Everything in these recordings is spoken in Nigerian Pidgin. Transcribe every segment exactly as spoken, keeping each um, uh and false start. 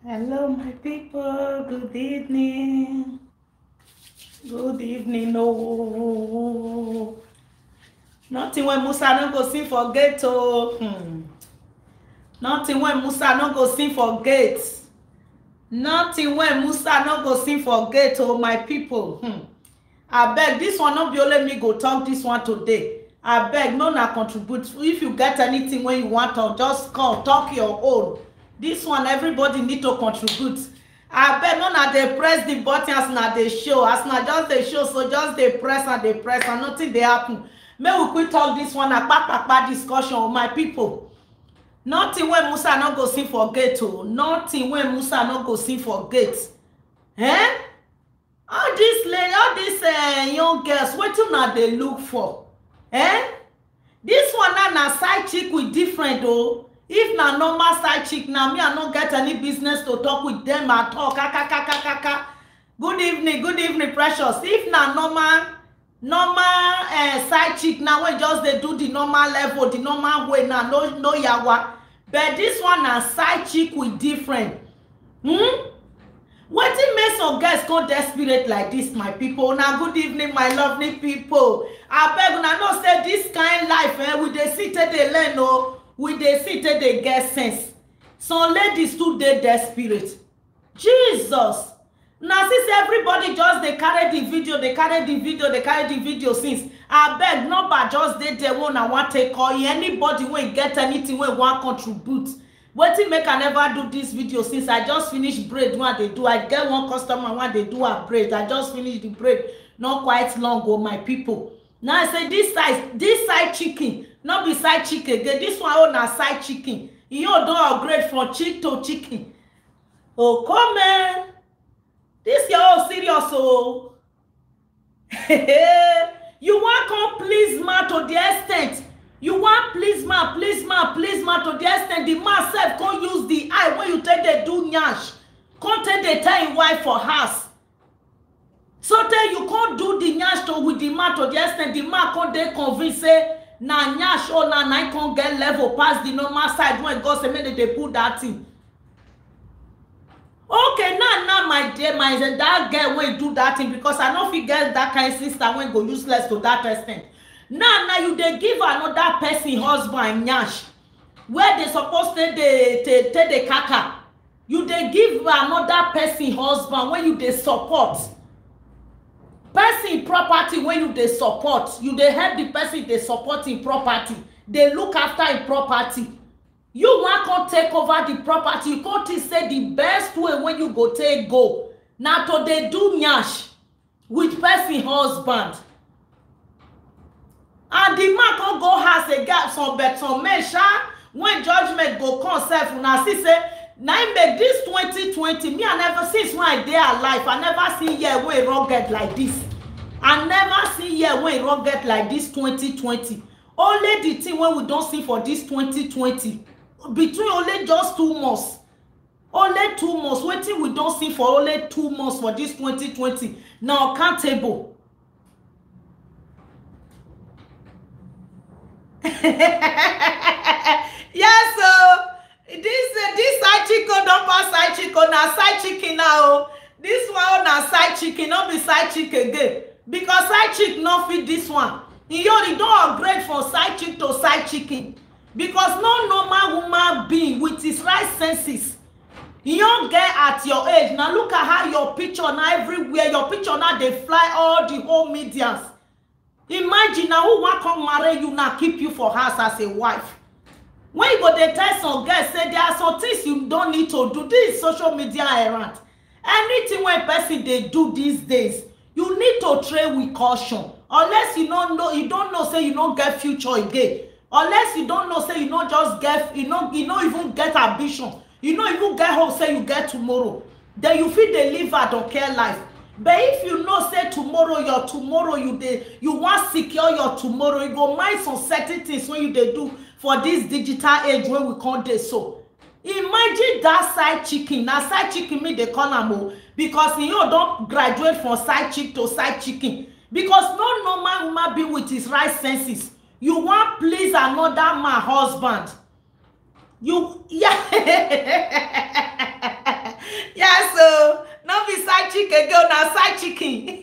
Hello, my people. Good evening. Good evening. No, nothing when Musa no go sing for gate. Oh, hmm. Nothing when Musa no go sing for gate. Nothing when Musa no go sing for gate. Oh, my people. Hmm. I beg this one not be only me go talk this one today. I beg no na contribute. If you get anything when you want to, just call talk your own. This one everybody need to contribute. I beg no na dey press the button as na dey show, as na just dey show, so just dey press and dey press and nothing dey happen. May we quick talk this one na kpakpakpa discussion with my people. Nothing when Musa no go sing for gate. Oh, nothing when Musa no go sing for gate. Eh? All this lady, all these uh, young girls, wetin una dey look for? Eh? This one na na side chick with different oh. If na normal side chick, now me I no get any business to talk with them at all. Kaka kaka kaka. Good evening, good evening, precious. If na normal, normal uh, side chick, now we just they do the normal level, the normal way. Now no no yawa. But this one na side chick with different. Hmm. Wetin make some girls go desperate like this, my people? Now good evening, my lovely people. I beg una know say this kind life, eh, we dey sit dey learn oh. We dey sit dey get sense. Some ladies too dey desperate. Jesus. Now since everybody just dey carry the video, they carry the video, they carry the video since. I beg nobody just dey there when I want take call anybody when get anything when want contribute. Wetin make I never do this video since I just finished braid what they do. I get one customer when they do a braid. I just finished the braid not quite long ago, my people. Now I say this side, this side chicken, not be side chicken again. This one on a side chicken. You don't upgrade from chick to chicken. Oh, come on. This is all serious, oh. You want come please man to the extent. You want please man, please man, please man to the extent the man self can't use the eye when you take the do nyash. Can't take the time wife for house. So then you can't do the nyash to with the man to the extent the man can't they convince say na nyash or na na can't get level past the normal side when God say make they put that thing. Okay, now now my dear, my that girl when do that thing because I don't forget that kind of sister when go useless to that extent. Now now you they give another person husband nyash where they supposed to they take the kaka. You they give another person husband when you they support. Person property when you they support, you they help the person they support in property. They look after in property. You want to take over the property. You can't say the best way when you go take go. Now to they do nyash with person husband. And the man can go has a gap some bet some measure when judgment go concept una see say now make this twenty twenty me I never since when I dey alive I never see year when rugged like this. I never see year when rugged like this twenty twenty. Only the thing when we don't see for this twenty twenty between only just two months. Only two months. Waiting we don't see for only two months for this twenty twenty. Now countable. Yes, so this uh, this side chicken don't pass side chicken now side chicken now. This one na side chicken, not be side chicken again. Because side chick not fit this one. You only don't upgrade from side chick to side chicken. Because no normal woman being with his right senses. You don't get at your age. Now look at how your picture now everywhere. Your picture now they fly all the whole medias. Imagine now who want come marry you now keep you for house as a wife. When you go they tell some girls say there are some things you don't need to do. This is social media errant. Anything when person they do these days, you need to trade with caution. Unless you don't know, you don't know say you don't get future again. Unless you don't know say you don't just get, you know, you don't even get ambition. You don't even get hope say you get tomorrow. Then you feel they live a don't care life. But if you know say tomorrow your tomorrow you dey you want secure your tomorrow, you go mind some certain things when you they do for this digital age when we can't dey so. Imagine that side chicken. Now side chicken me they call am because you don't graduate from side chick to side chicken. Because no normal woman be with his right senses. You want please another man husband. You yeah. again na side chicken.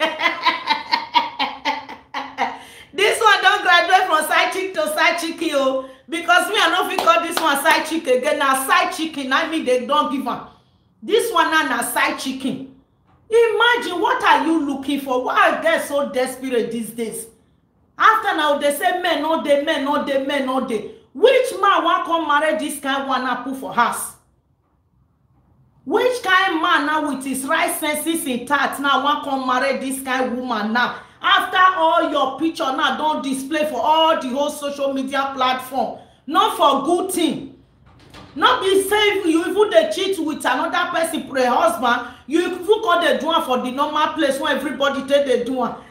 This one don't graduate from side chick to side chicken, oh, because me I no fit call this one side chick again. Na side chicken, I mean they don't give am. This one na na side chicken. Imagine, what are you looking for? Why are they so desperate these days? After now they say men no dey, men no dey, men no dey. Which man want come marry this kind one and put for house? Which kind man now with his right senses intact now want come marry this kind woman now? After all your picture now don't display for all the whole social media platform, not for good thing. Not be safe, you even dey cheat with another person, pre husband, you even call the do one for the normal place where everybody take the do one.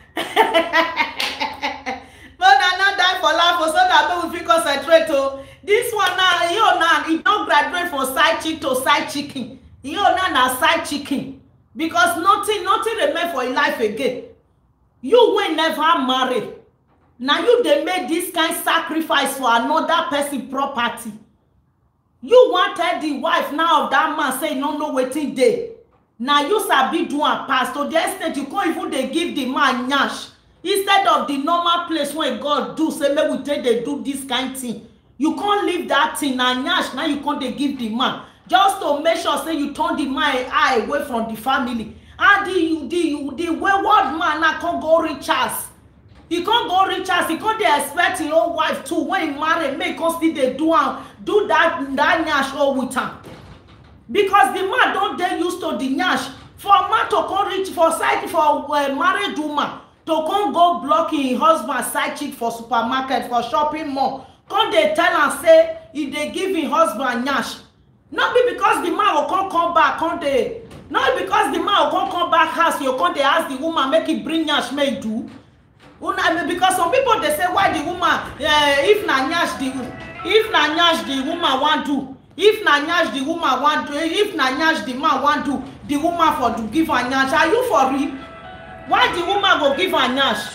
But I not die for life, so that we fit concentrate. Oh, this one now, you now, it don't graduate from side chick to side chicken. You now na side chicken because nothing, nothing remain for your life again. You will never marry. Now you they made this kind of sacrifice for another person property. You wanted the wife now of that man say no no waiting day. Now you sabi do and pass to the extent you can't even they give the man nyash instead of the normal place where God do say maybe we take they do this kind of thing. You can't leave that thing and nyash now you can't they give the man just to make sure say you turn the man eye away from the family. And the the the wayward man now can't go reach us. He can't go reach us. He can't they expect his own wife too. When he marry, make us still they do am, do that that nyash all with him. Because the man don't they used to the nyash. For a man to come reach for side for uh, married woman to come go blocking his husband side chick for supermarket for shopping mall. Come they tell and say if they give his husband nyash. Not be because the man will come come back, come they. Not because the man will come come back house, you come they ask the woman make it bring nyash may do. Because some people they say why the woman uh, if na nyash the if na nyash the woman want to, if na nyash the woman want to, if na nyash the man want to, the woman for to give her nyash. Are you for real? Why the woman go give her nyash?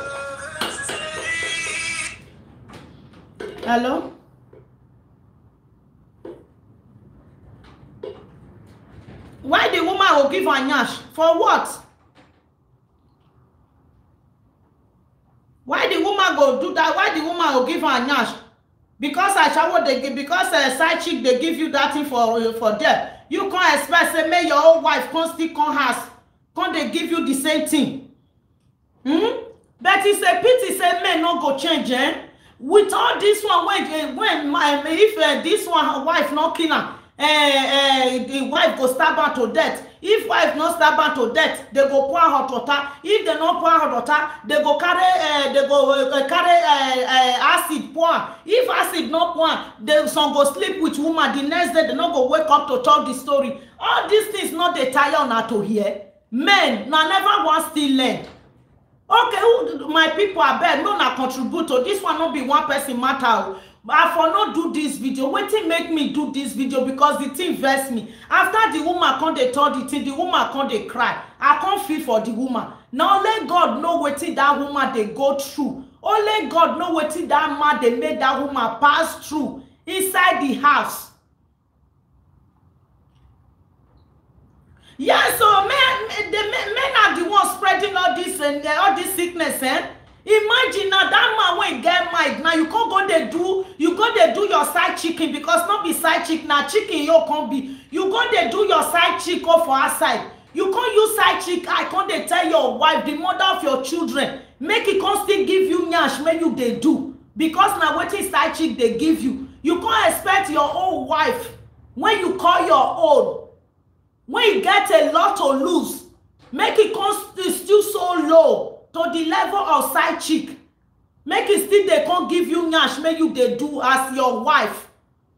Hello? Why the woman will give her nyash? For what? Why the woman go do that? Why the woman will give her nyash? Because I shall what they give, because a uh, side chick they give you that thing for uh, for them. You can't expect say may your own wife can't still come house. Can't they give you the same thing? Hmm? But it's a pity say men not go change, eh? With all this one, when when my if uh, this one her wife not kill her, uh, uh, the wife go stab her to death. If wife not stab her to death, they go pour hot water. If they not pour hot water, they go carry uh, they go uh, carry uh, uh, acid pour. If acid not pour, they some go sleep with woman. The next day they not go wake up to tell the story. All these things not they tire on her to hear. Men na never want still learn. Okay, who, my people are bad. No, na contribute to this one. Not be one person matter. I for not do this video. Waiting make me do this video because the thing vex me. After the woman come they tell the thing, the woman come they cry. I can't feel for the woman. Now let God know waiting that woman they go through. Only God know waiting that man they made that woman pass through inside the house. Yeah, so men, the men, men are the ones spreading all this and uh, all this sickness, eh? Imagine now that man when get married now you can't go there do you go there do your side chicken because not be side chicken now chicken you can't be you go there do your side chicken for outside you can't use side chicken I can't they tell your wife the mother of your children make it can't still give you nyash when you they do because now what is side chick they give you you can't expect your own wife when you call your own when you get a lot to lose make it can't still so low to the level of side chick. Make it still they can't give you nyash, make you they do as your wife.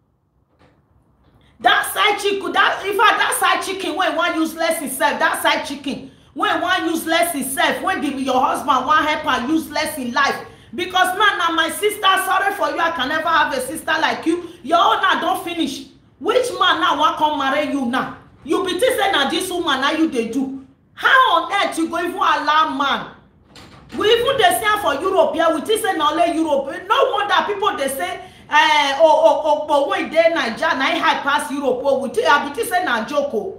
That side chick, that if I that side chicken when one use less itself, that side chicken when one use less itself, when the, your husband one help and use less in life. Because man, now my sister, sorry for you, I can never have a sister like you. Your own now don't finish. Which man now want come marry you now? You be saying now this woman now you they do. How on earth you go even allow man? We even they say for Europe, yeah, we say now let Europe. No wonder people they say, uh, oh, oh, oh, but when they Nigeria, I high pass Europe, oh, we I be say na joko.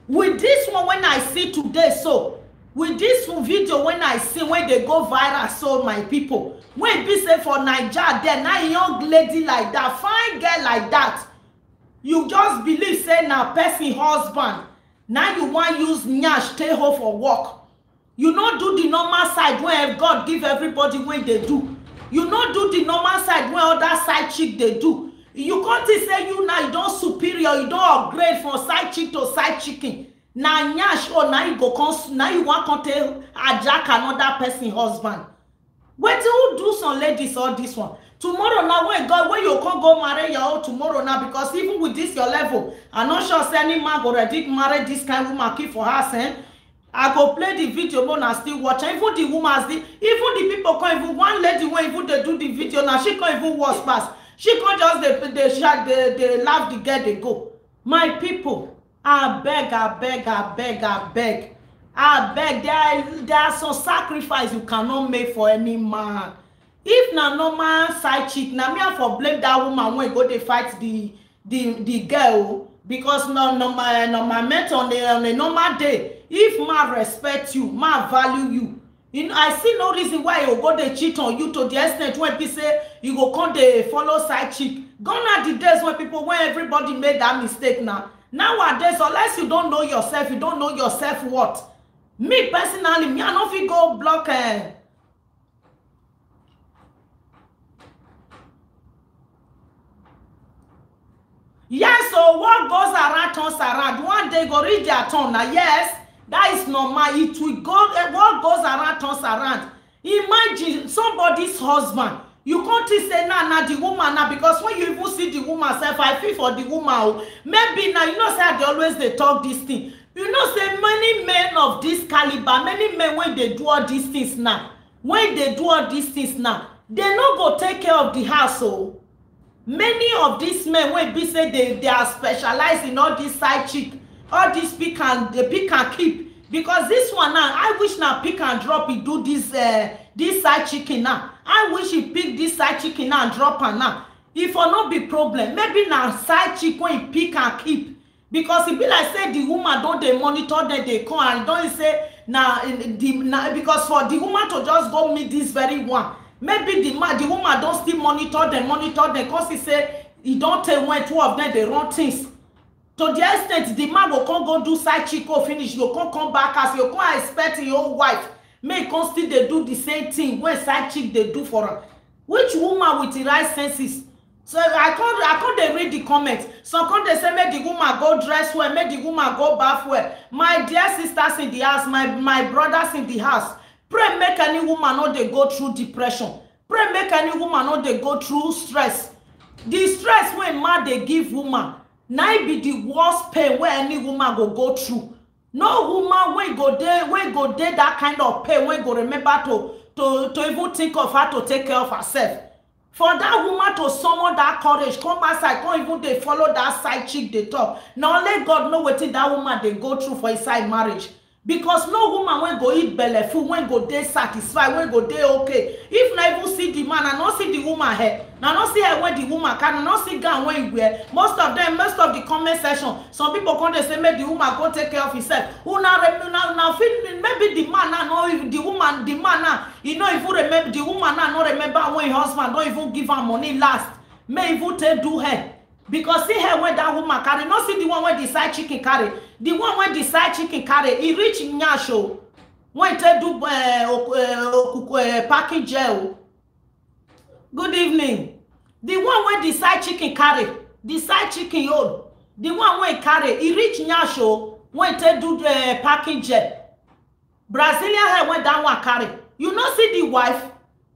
with this one when I see today, so with this video when I see when they go viral, so my people, when be say for Naija there, now young lady like that, fine girl like that, you just believe say na person husband, now you want use nyash stay home for work. You not do the normal side where God give everybody when they do. You not do the normal side where other side chick they do. You can't say you now you don't superior, you don't upgrade from side chick to side chicken. Now nyash or now you go now you want to tell hijack another person husband. Wait till you do some ladies all this one. Tomorrow now when God when you can't go marry your own tomorrow now, because even with this your level, I'm not sure say any man already marry this kind of woman keep for her saying. I go play the video but I still watch. Even the woman, even the people can't even one lady when even they do the video now, she can't even watch past. She can't just they they shot they, they laugh the girl they go. My people, I beg, I beg, I beg, I beg. I beg, there, there are some sacrifice you cannot make for any man. If na normal side chick, now me have for blame that woman when go they fight the the the girl. Because no no my no my met on the on a normal day. If man respect you, man value you. You know, I see no reason why you go they cheat on you to the extent when people say you go come they follow side chick. Gone are the days when people when everybody made that mistake now. Nowadays, unless you don't know yourself, you don't know yourself what. Me personally, me I don't feel go block uh, yes, so what goes around turns around. One day go reach their turn. Now, yes, that is normal. It will go. What goes around turns around. Imagine somebody's husband. You can't say nah, nah, the woman now, because when you even see the woman self, I feel for the woman. Maybe now you know say they always they talk this thing. You know say many men of this caliber, many men when they do all these things now, when they do all these things now, they not go take care of the household. Many of these men when be say they, they are specialized in all this side chick, all this pick and the pick and keep. Because this one now, I wish now pick and drop he do this uh, this side chicken now. I wish he pick this side chicken now and drop her now. If or not be problem, maybe now side chick when he pick and keep. Because it be like say the woman don't they monitor that they come and don't say now the now because for the woman to just go meet this very one. Maybe the man, the woman don't still monitor them, monitor them, because he say he don't tell when two of them they run things. To the extent the man will come go do side chick or finish, you can't come back as you can't expect your wife. May come still they do the same thing when side chick they do for her. Which woman with the right senses? So I can't I can't they read the comments. So can't they say make the woman go dress well, make the woman go bath well. My dear sisters in the house, my, my brothers in the house. Pray make any woman not they go through depression. Pray make any woman not they go through stress. The stress when man they give woman, now be the worst pain where any woman go go through. No woman when go there, when go there that kind of pain, when go remember to to to even think of how to take care of herself. For that woman to summon that courage, come outside, come even they follow that side chick they talk. Now let God know what that woman they go through for inside marriage. Because no woman when go eat belly food, when go they satisfied, when go they okay. If not even see the man and not see the woman hair, now not see her when the woman can, not see gown when you wear. Most of them, most of the comment section, some people come they say make the woman go take care of himself. Who now now now feel maybe the man now know the woman, the man now, you know if you remember the woman now not remember when her husband don't even give her money last. May even take do her. Because see her when that woman carry, not see the one when the side chicken carry. The one when the side chicken carry, he reach Nyasho. When they do uh, uh, packing gel. Good evening. The one when the side chicken carry, the side chicken old. The one when carry, he reach Nyasho when they do the uh, packing gel. Brazilian hair when that one carry. You not see the wife.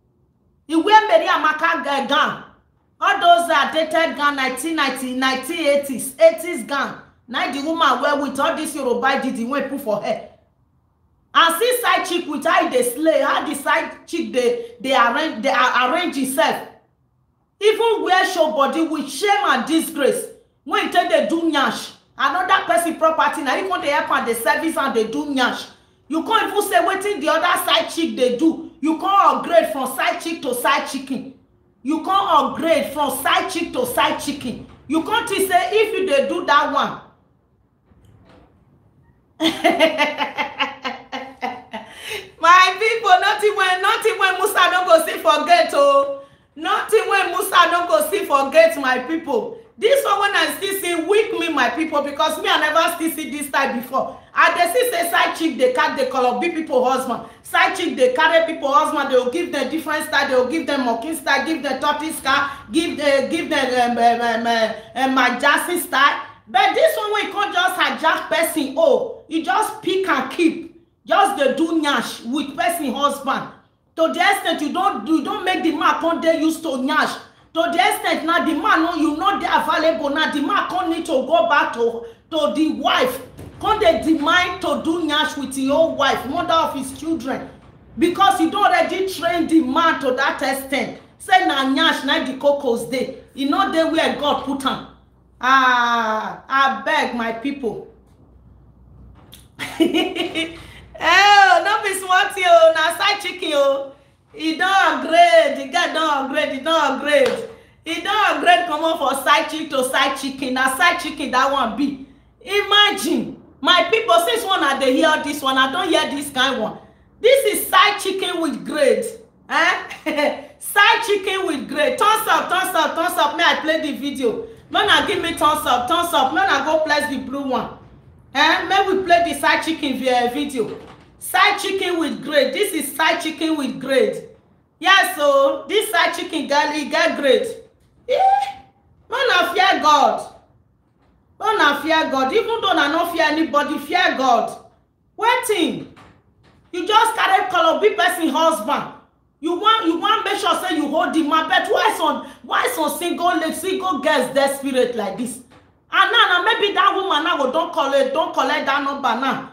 He wear Mary Amaka gown. All those are dated gun nineteen ninety, nineteen eighties, eighties gun. Now the woman wear with all this Yoruba did the way put for her. And see side chick with how they slay, how the side chick they they arrange they arrange itself. Even wear show body with shame and disgrace. When you tell they do nyash, another person property now even they help and the service and they do nyash. You can't even say what the other side chick they do. You can't upgrade from side chick to side chicken. You can't upgrade from side chick to side chicken. You can't say if you they do that one. My people, nothing when nothing when Musa don't go see forget. Oh, nothing when Musa don't go see forget, my people. This one when I still see weak me, my people, because me I never still see this type before. I they see say side chick they cut the color big people husband. Side chick they carry people husband. They will give them different style. They will give them mocking style, give them tortoise style, give the give them um, um, um, uh, um, my Jackson style. But this one when you can't just hijack person. Oh, you just pick and keep. Just the do nyash with person husband. To the extent you don't you don't make the man come there used to nyash. To the extent now the man no you not there available now the man can't need to go back to to the wife. Can't they demand to do nyash with your wife, mother of his children, because you don't already train the man to that extent. Say na nyash na the cocos day. You know they where God put him. Ah, I beg my people. Oh, no be smart yo, na side chicken yo. He don't upgrade, the guy don't upgrade, he don't upgrade. He don't upgrade come on for side chick to side chicken. Na side chicken that one be. Imagine, my people, since one I they hear this one, I don't hear this kind one. This is side chicken with grade. Eh? Side chicken with grade. Thumbs up, thumbs up, thumbs up. May I play the video? Man, I give me thumbs up, thumbs up. Man, I go place the blue one. Eh? May we play the side chicken via video. Side chicken with grade. This is side chicken with grade. Yeah, so this side chicken girl, he get grade. Yeah. Man, I fear God. Man, I fear God. Even though I don't fear anybody, fear God. Waiting. You just carry color big person husband. You want you want make sure say you hold the man. But why some why some single single girls desperate like this? And now, now maybe that woman now go don't collect don't collect that number now.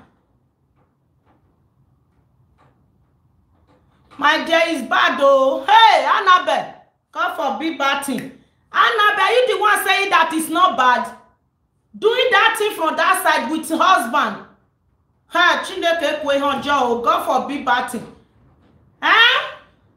My dear is bad though. Hey, Annabelle, God forbid bad thing. Annabelle, you the one saying that it's not bad. Doing that thing from that side with your husband. Ha, Chineke kwe honjo, God forbid bad thing. Eh?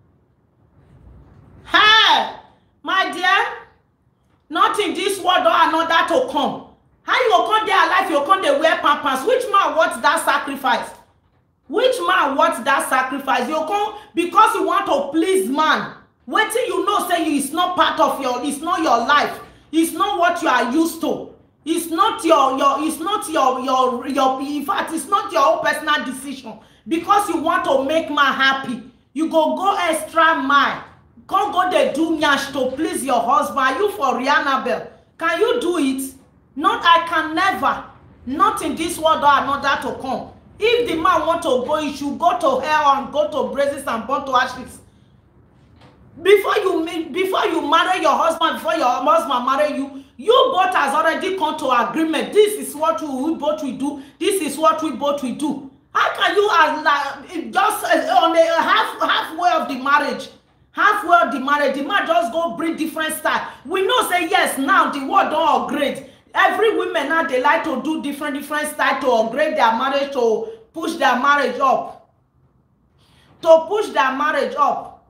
Hey, my dear, not in this world or another to come. How you come there alive, you come there wear pampers. Which man wants that sacrifice? Which man wants that sacrifice? You come because you want to please man. Wait till you know say you it's not part of your, it's not your life. It's not what you are used to. It's not your your it's not your your your in fact it's not your own personal decision. Because you want to make man happy. You go go extra mile. Can't go there do nyash to please your husband. Are you for Annabelle? Can you do it? Not I can never. Not in this world or another to come. If the man want to go, he should go to hell and go to braces and burn to ashes. Before you before you marry your husband, before your husband marry you, you both has already come to agreement. This is what we both will do. This is what we both will do. How can you uh, like, just uh, on the half halfway of the marriage? Halfway of the marriage, the man just go bring different style. We know say yes, now the world don't upgrade. Every woman now they like to do different different style to upgrade their marriage, to push their marriage up. To push their marriage up.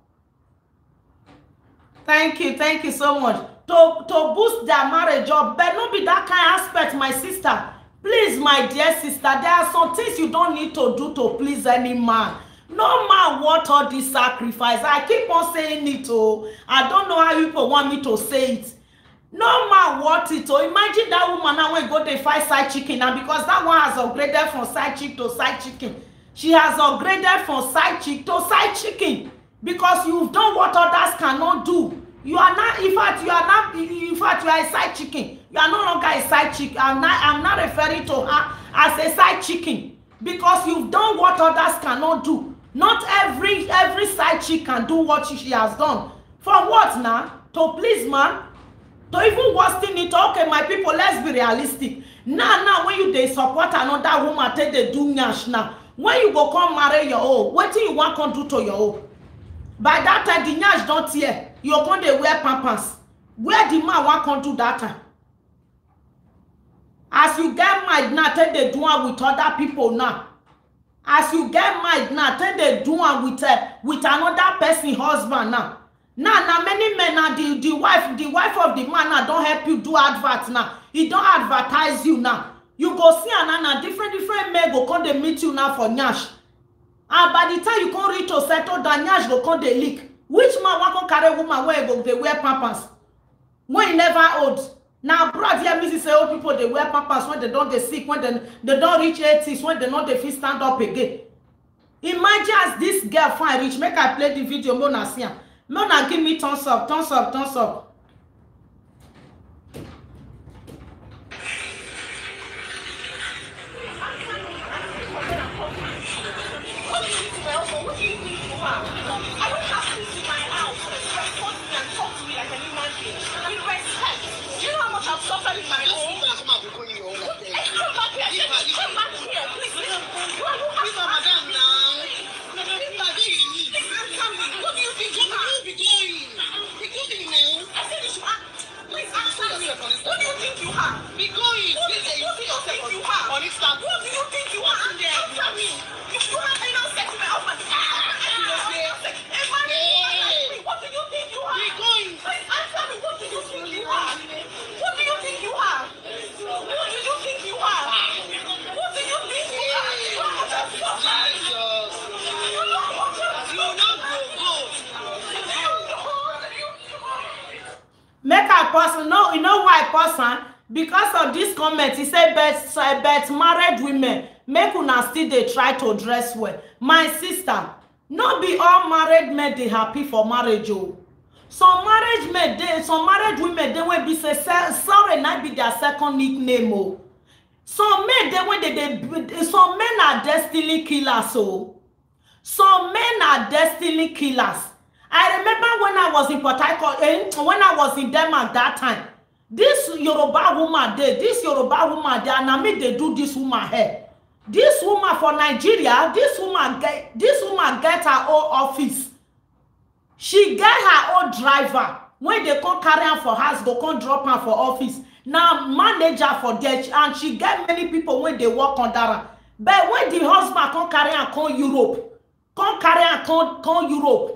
Thank you, thank you so much. To, to boost their marriage up. But not be that kind of aspect, my sister. Please, my dear sister, there are some things you don't need to do to please any man. No man want all this sacrifice. I keep on saying it. Oh, I don't know how people want me to say it. No man want it. Oh, imagine that woman now when go to fight side chicken now, because that one has upgraded from side chick to side chicken. She has upgraded from side chick to side chicken because you've done what others cannot do. You are not. In fact, you are not. In fact, you are a side chicken. You are no longer a side chick. I'm not. I'm not referring to her as a side chicken because you've done what others cannot do. Not every every side chick can do what she, she has done. For what now? To please man? To even worsen it. Okay, my people, let's be realistic. Now, now, when you they support another woman, take they do nyash now. When you go come marry your own, what do you want to do to your own? By that time, the nyash don't hear. You come they wear pampers. Where the man want to do that time? As you get mad now, take they do it with other people now. As you get mad now, take they do it with uh, with another person husband now. Now, now many men now the the wife the wife of the man now don't help you do advert now. He don't advertise you now. You go see another different different men go come dey meet you now for nyash. And by the time you come reach to settle down, nyash go come dey leak. Which man want to carry woman where go they wear pampers? When he never old. Now, abroad here, me say old people they wear pampers when they don't get sick, when they, they don't reach eighties, when they not they fit stand up again. Imagine as this girl fine reach. Make I play the video. Mona see her. Mona give me thumbs up, thumbs up, thumbs up. Make a person no, you know why person? Because of this comment, he said, but, but married women, make una still they try to dress well. My sister, not be all married men they happy for marriage. Oh. Some marriage men, they, some married women, they will be say, sorry, not be their second nickname. Oh. Some men, they when they, they, some men are destiny killers. Oh. Some men are destiny killers. I remember when I was in Port Harcourt, eh, when I was in Denmark that time, this Yoruba woman there, this Yoruba woman there, and I mean they do this woman hair. This woman for Nigeria, this woman get this woman get her own office. She get her own driver. When they come carry her for house, go come drop her for office. Now manager for there, and she get many people when they work under her. But when the husband come carry her come Europe, come carry her come, come Europe.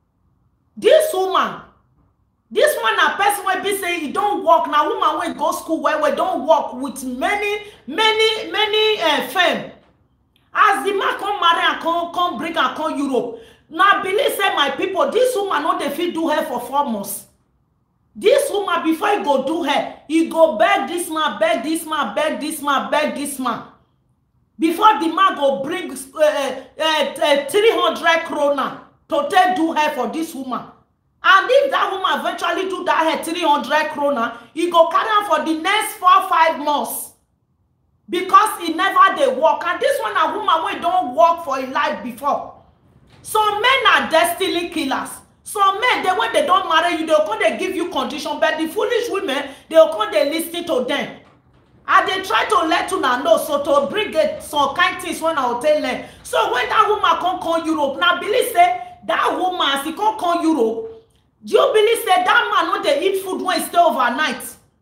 This woman, this one a person will be saying he don't work. Now woman will go school where we don't work with many, many, many uh, firm. As the man come marry and come, come bring and come Europe. Now believe say my people, this woman not they fit do her for four months. This woman before he go do her, he go beg this man, beg this man, beg this man, beg this man. Before the man go bring uh, uh, uh, three hundred krona. To take do her for this woman. And if that woman eventually do that her three hundred krona, he go carry her for the next four, five months. Because he never they work. And this one a woman we don't work for a life before. Some men are destiny killers. Some men, they when they don't marry you, they'll come they give you condition. But the foolish women, they'll come they listen to them. And they try to let you know, so to bring it some kind things when I'll tell them. So when that woman come come Europe, now believe say, that woman, as he come come Europe, do you believe say that man when they eat food when he stay overnight?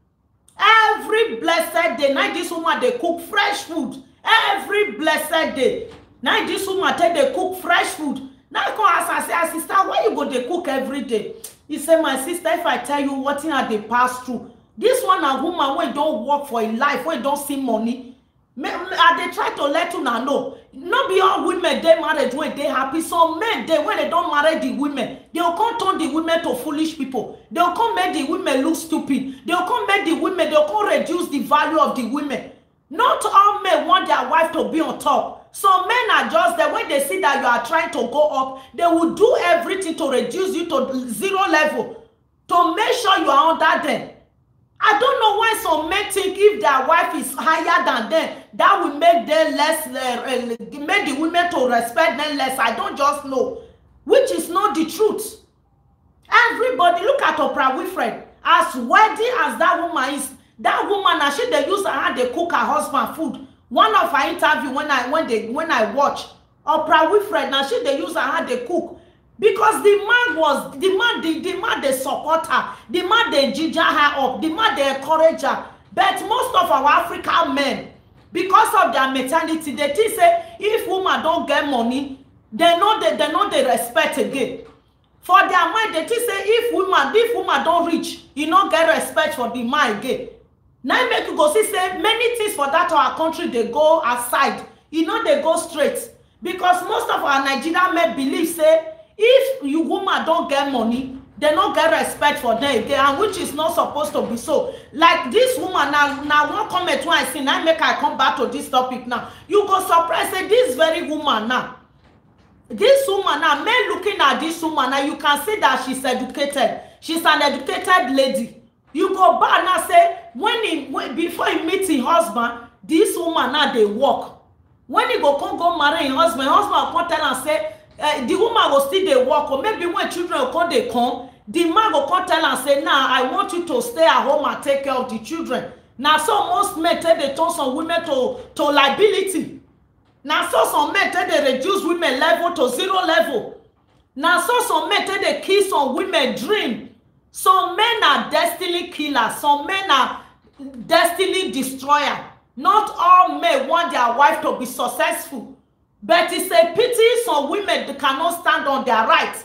Every blessed day, now this woman they cook fresh food. Every blessed day, now this woman tell they cook fresh food. Now I come ask her, say, sister, why you go they cook every day? He say, my sister, if I tell you what thing they pass through, this one a woman when don't work for a life, when don't see money. And they try to let you know. Not be all women they married when they happy. Some men they when they don't marry the women, they'll come turn the women to foolish people. They'll come make the women look stupid. They'll come make the women, they'll come reduce the value of the women. Not all men want their wife to be on top. Some men are just there when they see that you are trying to go up, they will do everything to reduce you to zero level, to make sure you are under them. I don't know why some men think if their wife is higher than them, that will make them less, uh, make the women to respect them less. I don't just know, which is not the truth. Everybody, look at Oprah Winfrey. As wealthy as that woman is, that woman, as she they use her hand, they cook her husband food. One of her interview when I when they when I watch Oprah Winfrey, now she they use her hand, they cook. Because the man was, the man, the, the man they support her, the man they ginger her up, the man they encourage her. But most of our African men, because of their mentality, they think say, if woman don't get money, they know they, they know they respect again. For their mind, they think say, if woman, if woman don't reach, you don't get respect for the man again. Now make you go see say many things for that our country they go aside. You know they go straight. Because most of our Nigerian men believe say if you woman don't get money, they don't get respect for them again, and which is not supposed to be so. Like this woman now, now one comment when I see now make I come back to this topic now. You go surprise say this very woman now. This woman now, men looking at this woman now, you can see that she's educated. She's an educated lady. You go back now say when he when, before he meets his husband, this woman now they work. When he go come go marry his husband, his husband will come tell and say uh, the woman will still they work, or maybe when children will come they come, the man will come tell and say, now I want you to stay at home and take care of the children. Now so most men tell they turn some women to to liability. Now so some men tell they reduce women level to zero level. Now so some men tell they kill some women dream. Some men are destiny killers. Some men are destiny destroyer. Not all men want their wife to be successful. But it's a pity some women that cannot stand on their rights.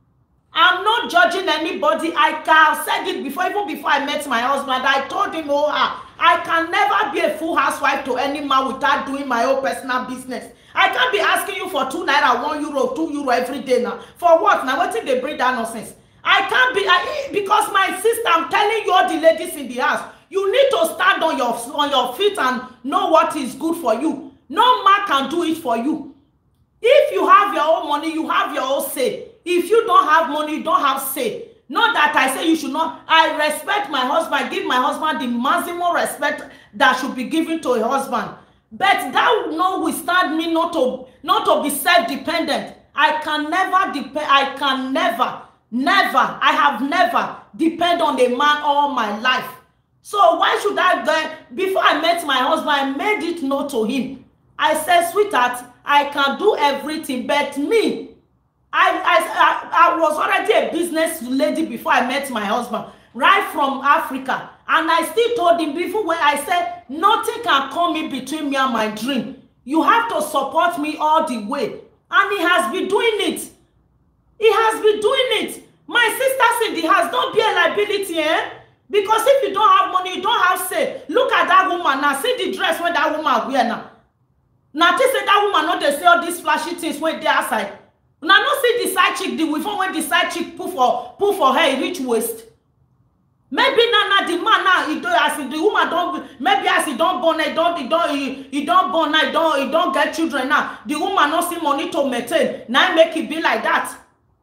I'm not judging anybody. I have said it before, even before I met my husband. I told him, oh, I can never be a full housewife to any man without doing my own personal business. I can't be asking you for two naira, one euro, two euro every day now. For what? Now, what if they bring that nonsense? I can't be, I, because my sister, I'm telling you all the ladies in the house, you need to stand on your, on your feet and know what is good for you. No man can do it for you. If you have your own money, you have your own say. If you don't have money, you don't have say. Not that I say you should not. I respect my husband, give my husband the maximum respect that should be given to a husband. But that will not withstand me not to, not to be self-dependent. I can never depend, I can never, never, I have never depend on a man all my life. So why should I go? Before I met my husband, I made it known to him. I said, sweetheart, I can do everything, but me, I, I, I, I was already a business lady before I met my husband, right from Africa. And I still told him before when I said, nothing can come in between me and my dream. You have to support me all the way. And he has been doing it. He has been doing it. My sister said he has not been a liability, eh? Because if you don't have money, you don't have say. Look at that woman now. See the dress when that woman wear now. Now they say that woman not they say all these flashy things when they outside. Now not see the side chick, the weave when the side chick pull for pull for her reach waist. Maybe now now the man now he do as the woman don't maybe as he don't born he don't he don't he, he don't born now he don't he don't get children now. The woman not see money to maintain. Now make it be like that.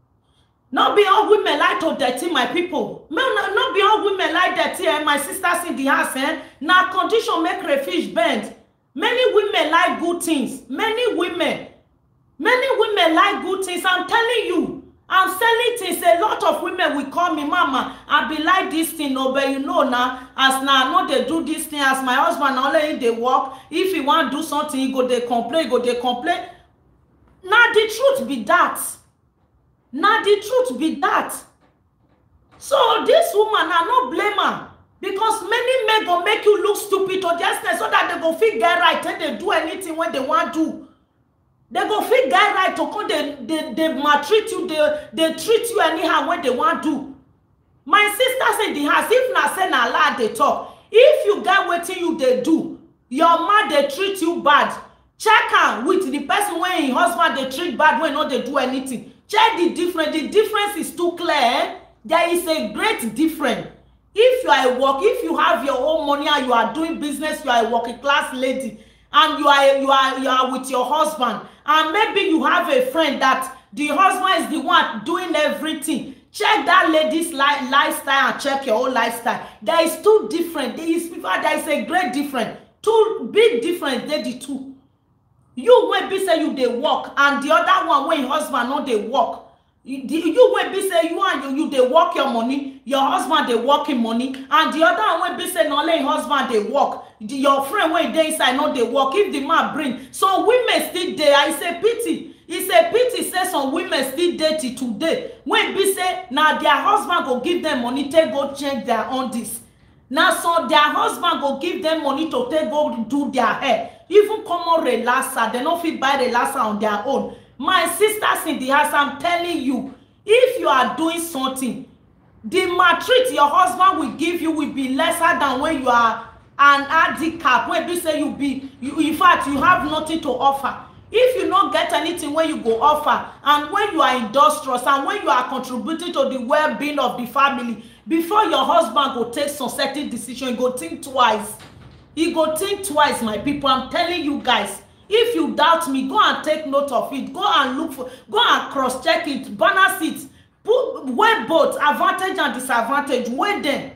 Not be all women like to dirty my people. Not, not be all women like dirty and my sisters in the house. Eh? Now condition make refuge bend. Many women like good things. Many women. Many women like good things. I'm telling you. I'm selling things. A lot of women will call me mama. I be like this thing. No, but you know now. As now, I know they do this thing. As my husband only in the work. If he want to do something, he go they complain. He go they complain. Now the truth be that. Now the truth be that. So this woman, I no blame her. Because many men go make you look stupid to the extent so that they go feel get right and they do anything when they want to. They go feel get right to come, they, they, they maltreat you, they, they treat you anyhow when they want to. My sister said the house, if na say na lie they talk, if you get wetin you they do, your man they treat you bad, check am with the person when his husband they treat bad when not they do anything. Check the difference. The difference is too clear. Eh? There is a great difference. If you are a work, if you have your own money and you are doing business, you are a working class lady, and you are you are you are with your husband, and maybe you have a friend that the husband is the one doing everything. Check that lady's li lifestyle and check your own lifestyle. There is two different. There is there is a great difference. Two big difference. There the two. You when be say you they work, and the other one when your husband not they work. You, you when be say you and you, you they work your money, your husband they working money, and the other one when be say not let husband they work. The, your friend when they inside not they work. If the man bring, so women still there. I say pity. It's a pity say some women still dirty today. When be say now their husband go give them money to go change their own this. Now so their husband go give them money to take go do their hair. Even common relaxer, they don't fit buy relaxer on their own. My sisters in the house, I'm telling you, if you are doing something, the maltreat your husband will give you will be lesser than when you are an handicap wey be say you be you in fact you have nothing to offer. If you no get anything wey you go offer, and when you are industrious, and when you are contributing to the well-being of the family, before your husband go take some certain decision, he go think twice. He go think twice, my people. I'm telling you guys. If you doubt me, go and take note of it. Go and look for, go and cross-check it, balance it, put weigh both advantage and disadvantage, weigh them.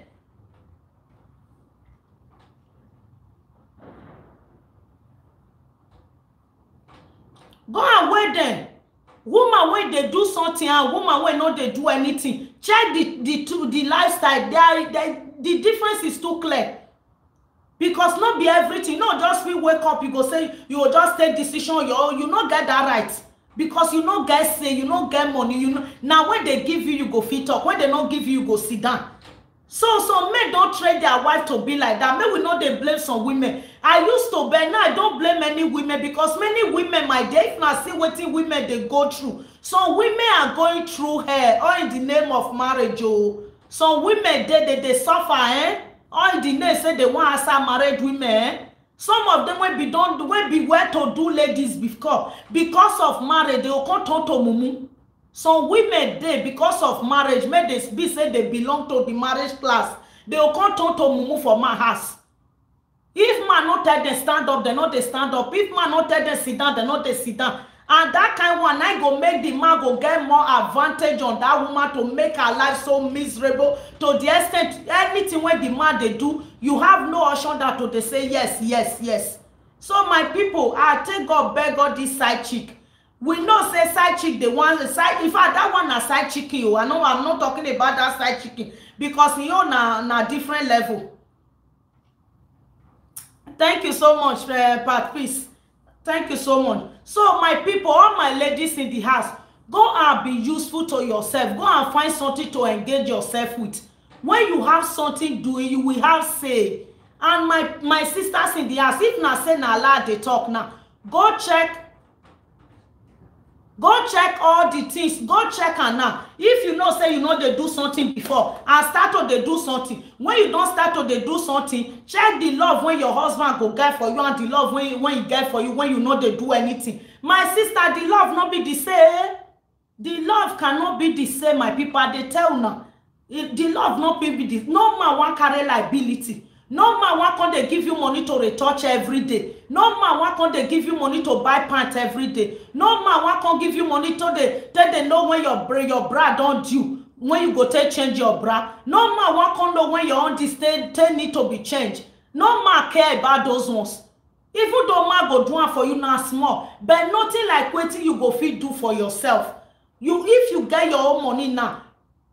Go and weigh them. Woman wey dey do something and woman wey no dey do anything, check the the two the lifestyle. There, the the difference is too clear. Because not be everything, no just feel wake up, you go say you will just take decision on your own. You no get that right. Because you no get say, you no get money. You know now when they give you, you go fit up. When they not give you, you go sit down. So so men don't trade their wife to be like that. Men we know they blame some women. I used to but now I don't blame any women, because many women, my day, if not see what women they go through. Some women are going through her all in the name of marriage. Oh, some women they they, they suffer, eh? All in the name say they want us married women. Eh? Some of them will be done will be where to do ladies before because of marriage. They will come to to mumu. Some women they because of marriage, may they be say they belong to the marriage class. They will come to to mumu for my house. If man not tell them stand up, they not they stand up. If man not tell them sit down, they not they sit down. And that kind one, I go make the man go get more advantage on that woman to make her life so miserable to the extent anything when the man they do, you have no option that to they say yes, yes, yes. So my people, I take God beg God this side chick. We know say side chick the one the side. In fact, that one a side chicken. I know I'm not talking about that side chicken because you know na na different level. Thank you so much, uh, Pat. Peace. Thank you so much. So my people, all my ladies in the house, go and be useful to yourself. Go and find something to engage yourself with. When you have something doing, you will have say. And my my sisters in the house, if na say na allowed they talk now, go check. Go check all the things. Go check her now. If you know say you know they do something before and start to they do something. When you don't start to they do something, check the love when your husband go get for you and the love when when he get for you when you know they do anything. My sister, the love not be the same. The love cannot be the same, my people. They tell now. The love not be the no man want carry liability. No man want can they give you money to retouch every day. No man want can they give you money to buy pants every day. No man want can give you money to they tell they know when your bra your bra don't due. When you go to change your bra. No man want can know when your own this need to be changed. No man care about those ones. Even though man go do one for you now small, but nothing like waiting you go fit do for yourself. You if you get your own money now.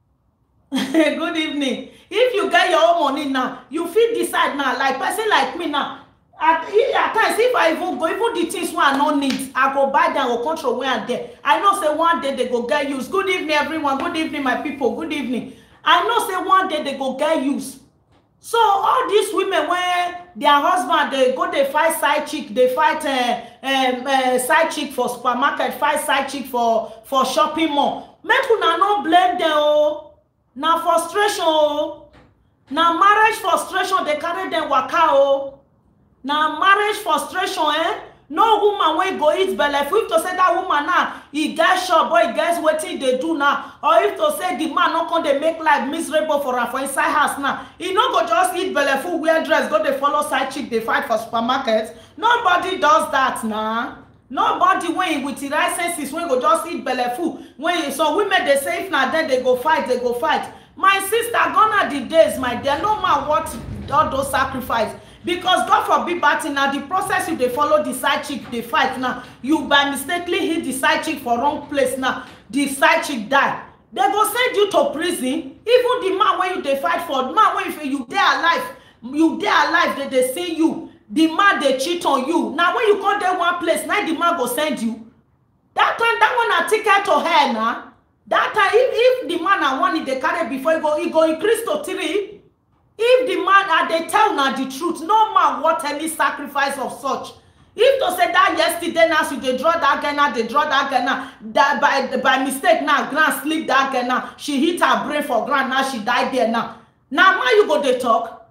Good evening. If you get your own money now, you fit decide now. Like person like me now. At, at times, if I even go, even the things where I don't need, I go buy them or control where I'm there. I know say one day they go get used. Good evening, everyone. Good evening, my people. Good evening. I know say one day they go get used. So all these women where their husband they go they fight side chick, they fight uh, um, uh, side chick for supermarket, fight side chick for for shopping mall. Make una no blame them. Oh. Now frustration, oh. Now marriage frustration, they carry them waka, oh. Now marriage frustration, eh? No woman when go eat belly. If to say that woman now, he gets shop, boy, he gets what they do now. Or if to say the man not going to make life miserable for her for inside house now. He not go just eat belly full, wear dress, go they follow side chick, they fight for supermarkets. Nobody does that now. Nobody when with the right senses when go just eat belly full. When so women they say if not then they go fight, they go fight. My sister, gone are the days, my dear. No matter what all those sacrifice. Because God forbid batting now the process if they follow the side chick, they fight now. You by mistakenly hit the side chick for wrong place now. The side chick die. They go send you to prison. Even the man when you they fight for, the man when you you there alive, you there alive, they, they see you. The man they cheat on you. Now when you come there one place, now the man go send you. That time that one a ticket to hell now. That time if, if the man I want it they carry before he go, he go increase to three. If the man and they tell now the truth, no man want any sacrifice of such. If to say that yesterday now so they draw that girl now, they draw that girl now, that by by mistake now, grand sleep that girl now, she hit her brain for ground now, she died there now. Now why you go they talk?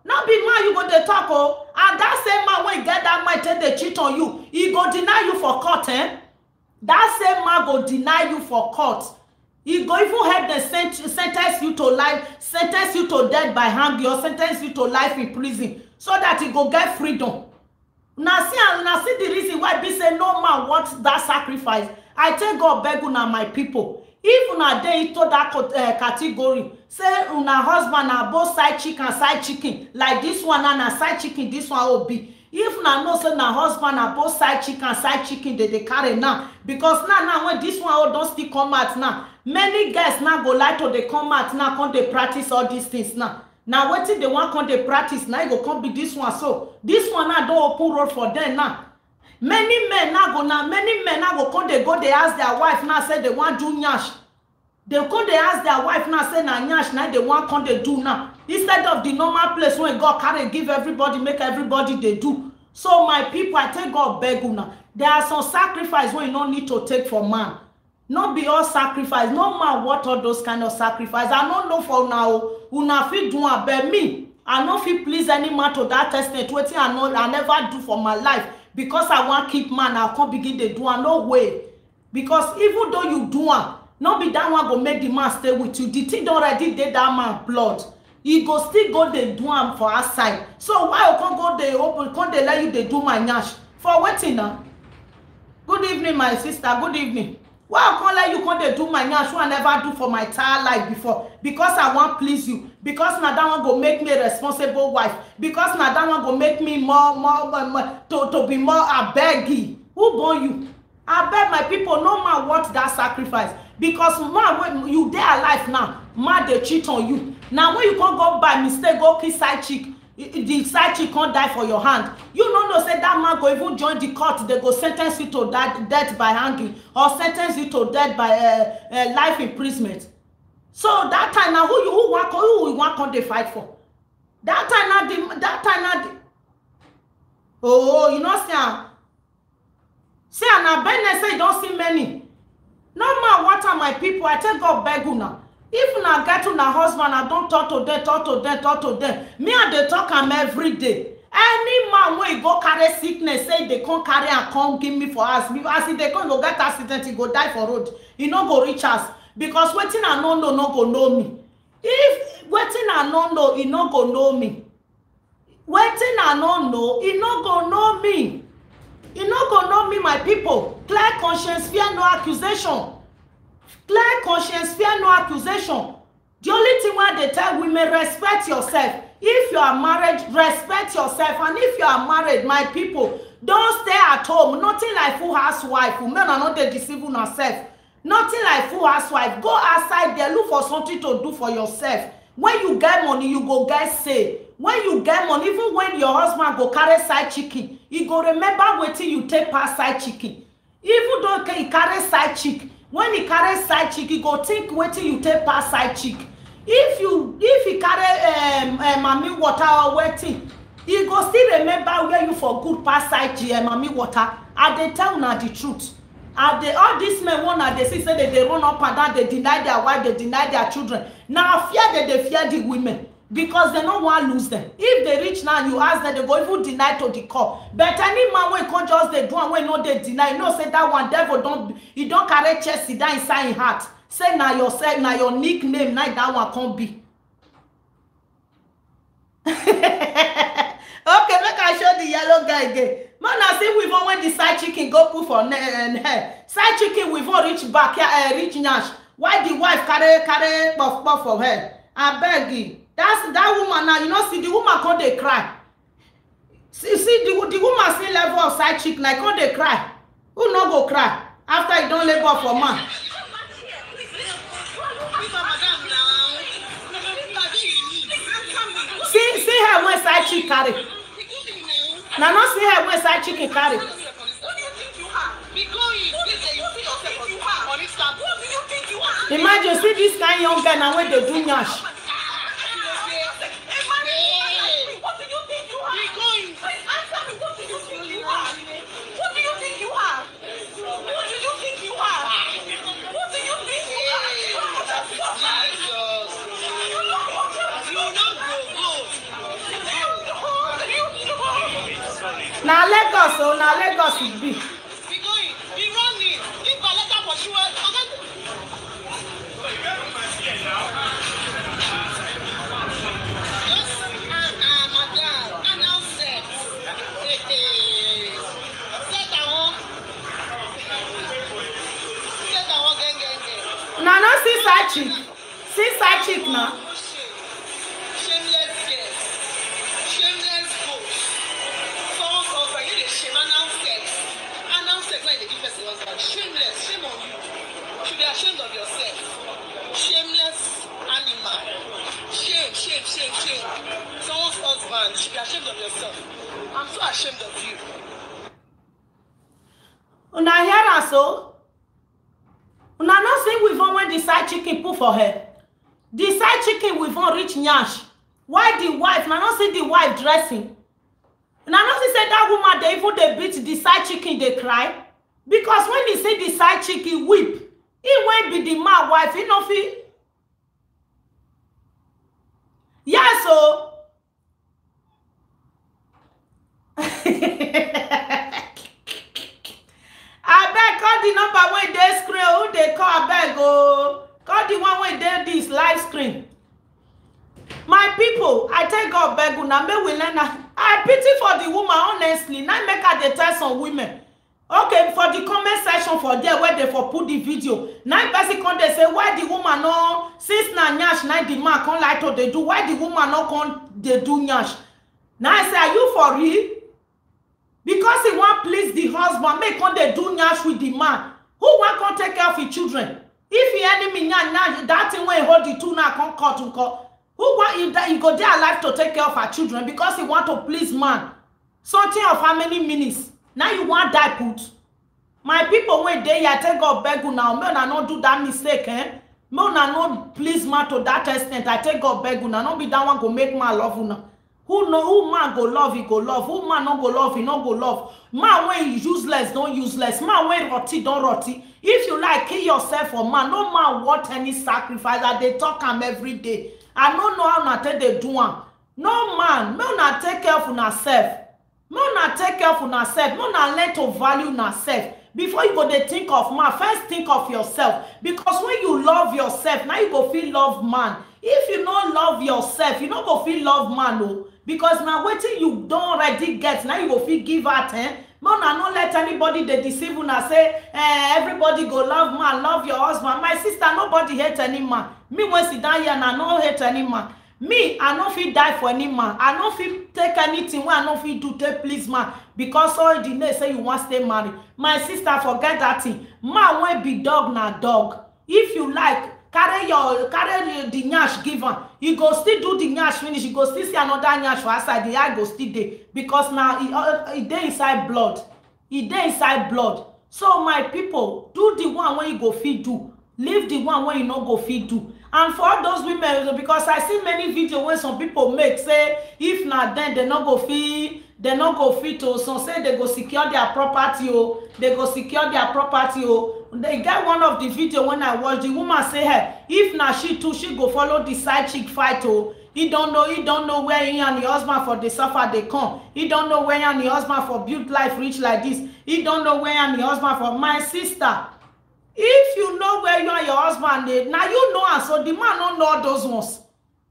Not be man you go dey talk oh. And that same man when get that man take dey cheat on you, he go deny you for court, eh? That same man go deny you for court. He go even help them sent sentence you to life, sentence you to death by hanging, or sentence you to life in prison, so that he go get freedom. Now see, now see the reason why be say no man wants that sacrifice. I tell God beg una my people. If una dey into that uh, category, say una husband na both side chicken and side chicken, like this one and na side chicken, this one will be. If una know say na husband na both side chicken and side chicken they dey carry now, because now now when this one oh, don't still come out now, many guys now go like to dey come out now, come dey practice all these things now. Now wetin they want come dey practice now, e go come be this one. So this one now don't open road for them now. Many men now go now, many men now go come they go they ask their wife now say they want do nyash. They come they ask their wife now say na nyash now they want come they do now. Instead of the normal place when God carry give everybody, make everybody they do. So my people, I take God beg una. There are some sacrifice where you don't need to take for man. Not be all sacrifice. No man what all those kind of sacrifice. I don't know for now. Una fit do a but me. I no fit please any man to that extent. Wetin I know I never do for my life. Because I want keep man, I can't begin to do am. No way. Because even though you do am, no be that one go make the man stay with you. The thing already did that man blood. He go still go dey do am for outside. So why you can't go dey open, can't they let you dey do my nyash? For waiting now. Good evening, my sister. Good evening. Why I can't let you can't dey do my nyash what I never do for my entire life before? Because I want please you. Because now that one go make me a responsible wife. Because now that one go make me more, more, more, more to, to be more a beggy. Who born you? I beg my people, no man want that sacrifice. Because man, when you dey alive now, man they cheat on you. Now when you can't go by mistake, go kiss side chick, the side chick can't die for your hand. You don't know say that man go even join the court, they go sentence you to that death by hanging, or sentence you to death by uh, uh, life imprisonment. So that time now, who you who want who you want can they fight for? That time now, the, that time now, the, oh, you know say, say and Ben say you don't see many. No man what are my people? I tell God beg una. If una get to na husband, I don't talk to them, talk to them, talk to them. Me and they talk am every day. Any man when go carry sickness, say they can't carry and come give me for us. As if they can't go get accident, he go die for road. He no go reach us. Because waiting I no know, no go know me. If waiting I no know, he no go know me. Waiting I no know, he no go know me. He no go know me, my people. Clear conscience, fear no accusation. Clear conscience, fear no accusation. The only thing why they tell women, respect yourself. If you are married, respect yourself. And if you are married, my people, don't stay at home. Nothing like full housewife. Men are not they deceive yourself. Nothing like full housewife. Go outside there, look for something to do for yourself. When you get money, you go get say. When you get money, even when your husband go carry side chicken, he go remember waiting you take past side chicken. Even though he carry side chicken, when he carry side chick, he go think waiting you take past side chick. If you if he carry um, um mommy water or waiting, he go still remember where you for good past side chick and mommy water. And they tell now the truth. And they all these men one and they see say that they run up and down, they deny their wife, they deny their children. Now fear that they fear the women. Because they don't want to lose them. If they reach now, you ask them, they go even deny to the court. But any man when can't just they do and when no they deny, you know say that one devil don't he don't carry chest sit down inside his heart. Say now yourself, now your nickname, now that one can't be. Okay, make I show the yellow guy again. Man, I see we've when the side chicken go put for hair. Side chicken we've all reach back here, uh, reach nyash. Why the wife carry carry puff puff for her? I beg you. That's that woman now, you know, see the woman can't they cry. See, see the, the woman see level of side chick, like can't they cry? Who no go cry after you don't labor for man? See, see her when side chick carry. Now not see her when side chick carry. Imagine see this kind of young guy now when they do nyash. Now Lagos, so now Lagos will be. Be going, be running. Give a letter for sure. Just, uh, uh, madam, announce it. Set that one. Set that one, gang, gang, gang. Now, no, see side chick. See side chick now. Shameless girl. Shameless ghost. Someone's husband, you dey shame, announce sex. Announce sex when they give person husband. Shameless, shame on you. You should be ashamed of yourself. Shameless animal. Shame, shame, shame, shame. Someone's husband, you should be ashamed of yourself. I'm so ashamed of you. Una hear her so? Una not saying we've on when the side chicken put for her. The side chicken we've on reach nyash. Why the wife? Now not see the wife dressing. Now not see say that woman they even they beat the side chicken they cry. Because when he see the side chicken weep, he won't be the man wife. He no feel. Yeah, so I beg call the number when they screen. Who they call? I beg go. Call the one when they this live screen. My people, I take God beg una me we learn. I pity for the woman honestly. Now make her dey tell some women. Okay, for the comment section for there where they for put the video. Now person come they say why the woman no since na nyash na the man come like to they do why the woman no come they do nyash. Now I say are you for real? Because he want please the husband, make come they do nyash with the man. Who want come take care of his children? If he enemy nyash that thing when he hold the two now come cut to cut. Who want he, he go there alive to take care of her children because he want to please man? Something of how many minutes? Now you want die put. My people when they I take God beg you now. Me not do that mistake, eh? Me not please man to that extent. I take God beg you now. Not be that one go make man love you now. Who know who man go love, he go love. Who man not go love, he not go love. Man when useless, don't useless. Man when rotty, don't rotty. If you like, kill yourself for man. No man want any sacrifice that they talk him every day. I don't know how not take they do one. No man, me not take care of yourself. Me not take care of yourself. Me not learn to value yourself. Before you go they think of man, first think of yourself. Because when you love yourself, now you go feel love man. If you don't love yourself, you don't go feel love man, no. Because now waiting you don't already get, now you go feel give out, eh? Man, I don't let anybody they deceive you and say, eh, everybody go love man, love your husband. My sister, nobody hate any man. Me when sit down here and I don't hate any man. Me, I don't feel die for any man. I don't feel take anything when I don't feel do take please man. Because all the name say you want stay married. My sister, forget that thing. Man when be dog na dog. If you like, carry your carry the nyash given. You go still do the nyash finish. You go still see another nyash for outside. The eye go still there. Because now it, uh, it dey inside blood. It dey inside blood. So my people, do the one when you go feed do. Leave the one when you no go feed do. And for all those women, because I see many videos where some people make say if not then they not go feed, they not go feed to some say they go secure their property or they go secure their property or they get one of the video when I watch the woman say hey, if not she too she go follow the side chick fight or he don't know he don't know where he and the husband for the suffer they come. He don't know where he and the husband for build life rich like this. He don't know where he and the husband for my sister. If you know where you and your husband is, now you know, and so the man don't know all those ones.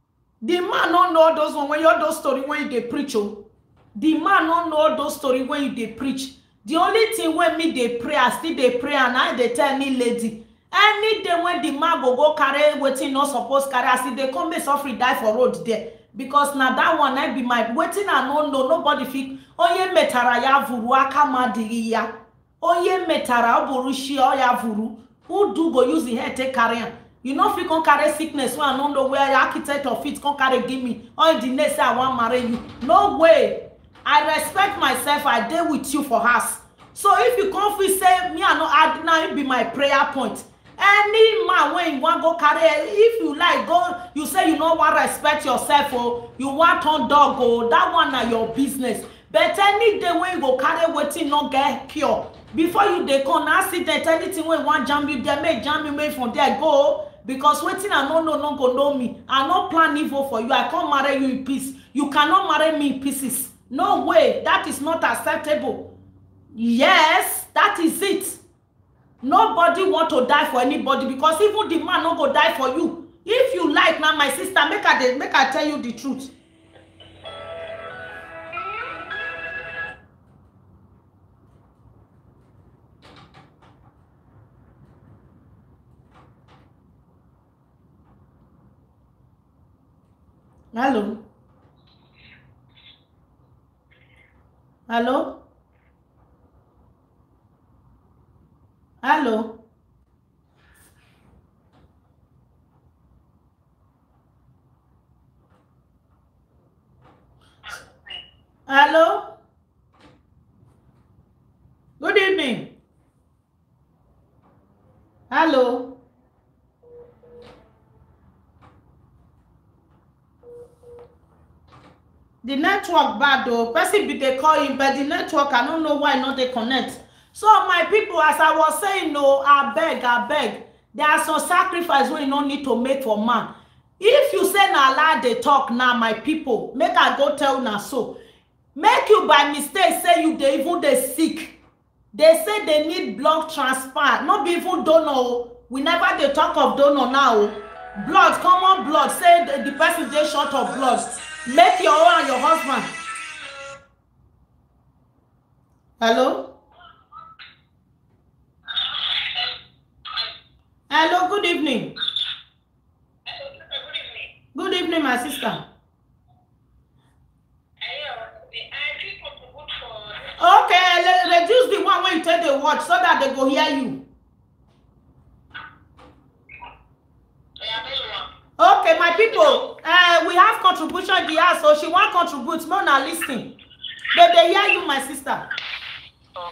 The man don't know all those ones when you hear those stories when you they preach. Oh. The man don't know all those stories when you they preach. The only thing when me they pray, I still they pray, and I they tell me lady. Any day when the man go go carry waiting not supposed carry, I see they come be suffer die for road there. Because now that one I be my waiting and no no nobody fit. Oye metara ya vuru akama diriya. Oye metara oborushi oya vuru. Who do go use the head take carry? You know if you can carry sickness when I don't know where your architect of it can carry give me. Or the next say I want marry you. No way. I respect myself. I deal with you for us. So if you come free say me I know I now it be my prayer point. Any man when you want go carry, if you like go, you say you don't want respect yourself or you want on dog or that one na your business. But any day when you go carry waiting not get cure. Before you they come accident anything when one jam you there make jam you make from there go because waiting I no no no go know me. I no plan evil for you. I can't marry you in peace. You cannot marry me in pieces. No way, that is not acceptable. Yes, that is it. Nobody want to die for anybody, because even the man no go die for you. If you like, now my sister, make I make I tell you the truth. Hello. Hello. Hello. Hello. Good evening. Hello. The network bad though. Person be they call him, but the network, I don't know why not they connect. So my people, as I was saying, no, I beg, I beg. There are some sacrifice we no need to make for man. If you say na lie, they talk now, my people. Make I go tell na so. Make you by mistake say you they even they sick. They say they need blood transplant. Not be even donor. We never they talk of donor now. Blood, common blood. Say the, the person they short of blood. Make your own and your husband. Hello? Hello, good evening. Good evening, my sister. Okay, reduce the one when you take the watch so that they go hear you. Okay, my people, uh, we have contribution here, so she won't contribute. No, now listen. They, they hear you, my sister. Oh.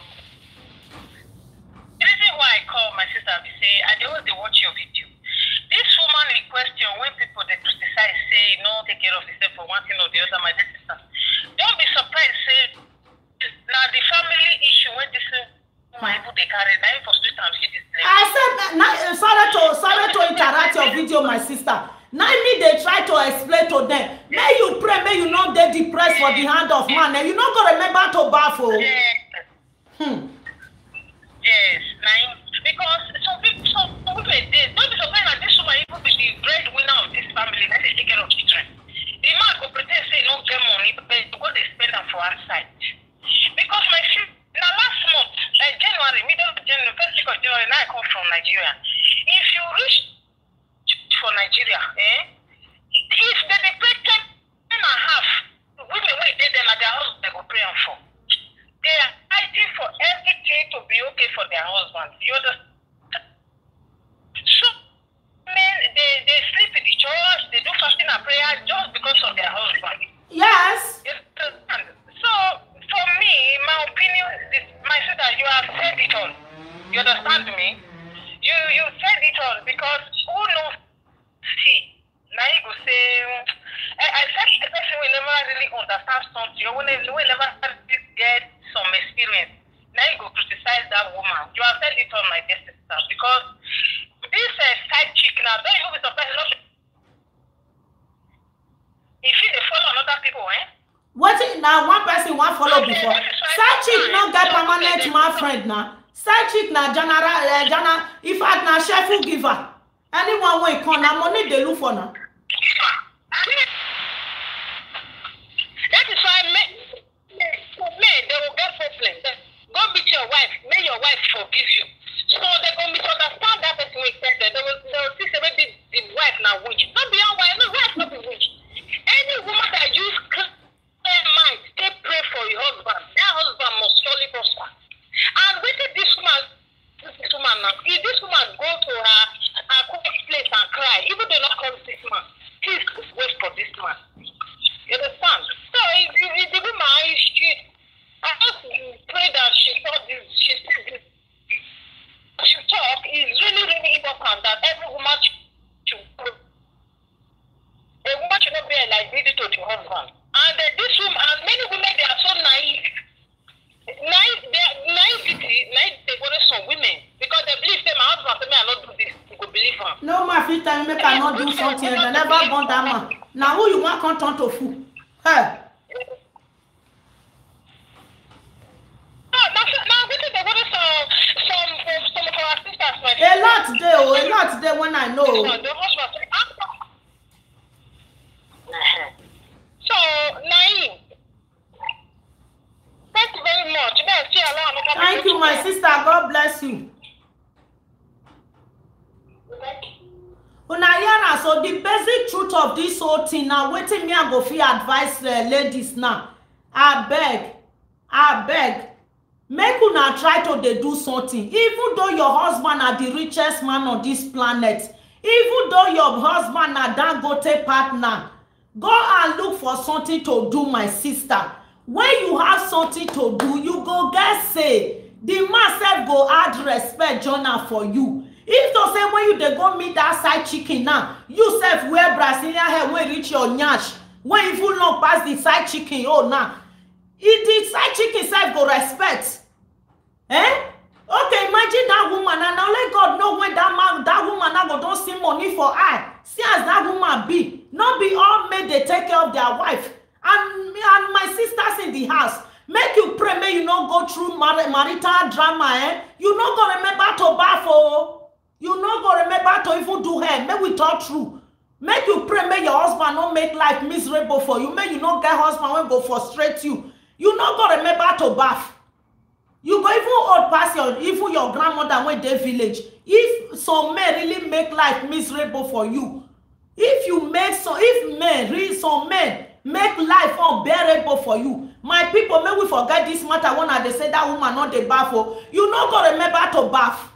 The reason why I call my sister and say, I don't want to watch your video. This woman in question, when people they criticize, say, no, take care of yourself for one thing or the other, my dear sister. Don't be surprised, say, now the family issue when this woman people they carry, now for street and see this place. I said, now, sorry to, sorry to interrupt your video, my sister. Now me they try to explain to them. May you pray, may you not get depressed for the hand of man. And you not gonna remember to baffle. Yes. Hmm. Yes, now because some people, some people they don't be surprised that this woman even be the breadwinner of this family. That they take care of children. The man go pretend say no get money, but because they spend them for outside. Because my friend, now last month, uh, January, middle of January, first week of January, now I come from Nigeria. If you reach for Nigeria, eh? If they pay ten and a half, women wait there, then their husband they go pray for. They are fighting for everything to be okay for their husband. You understand? So men they, they sleep in the church, they do fasting and prayer just because of their husband. Yes. You understand? So for me, my opinion is my sister, you have said it all. You understand me? You you said it all because who knows? See, now you go say, I, I said the person will never really understand something, you will never, will never get some experience. Now you go criticize that woman. You have said it all, my dear sister, because this uh, side chick now, don't you be surprised? Not if you follow another people, eh? What now? One person won't follow before. Side chick no get permanent my friend now. Side chick na general, uh, general. If I na chef who give her. Anyone when come na money they look for now. That is why men, men they will get problem. Go meet your wife. May your wife forgive you. So they go misunderstand that person who said that. They will, they will see maybe the wife now witch. Not be your wife. No wife not be witch. Any woman that use clear mind, they pray for your husband. That husband must surely prosper. And with this woman, this woman now, if this woman go to her her quiet place and cry, even though not call this man, please wait for this man. You understand? So if, if, if the woman is she, I just pray that she thought this, she said this, she talk is really really important that every woman should. A woman should not be a liability to the husband. And uh, this woman, and many women, they are so naive. Naive, they are naivety, naive, they go to some women. Because they believe that my husband say, me, I not do this. You go believe her. No, my fit time make I not do something. They never born that man. Now who you want come turn to fool? Hey. my A lot today, oh, a lot today when I know. The husband said, ah. So, Naim, thank you very much. Thank you, my sister. God bless you. Una hear, so the basic truth of this whole thing now, waiting me I go fi advise uh, ladies now. I beg, I beg, make una try to dey do something. Even though your husband are the richest man on this planet, even though your husband are Dangote partner, go and look for something to do, my sister. When you have something to do, you go get say. The man self go add respect, Jonah, for you. If to say when you dey go meet that side chicken now, you self wear Brazilian hair when reach your nyash. When you full long pass the side chicken, oh now. If the side chicken self go respect. Eh? Okay, imagine that woman, and now let God know when that man, that woman now go don't see money for eye. See as that woman be. Not be all made they take care of their wife. And, and my sisters in the house, make you pray, may you not go through mar marital drama, eh? You not go remember to bath, oh. You not go remember to even do hair. May we talk true. Make you pray, may your husband not make life miserable for you. May you not get husband when go frustrate you. You not go remember to bath. You go even old past your, even your grandmother when they village. If some men really make life miserable for you, if you make so, if men, really some men, make life unbearable for you. My people, may we forget this matter when they say that woman not the bath. You not go remember to bath.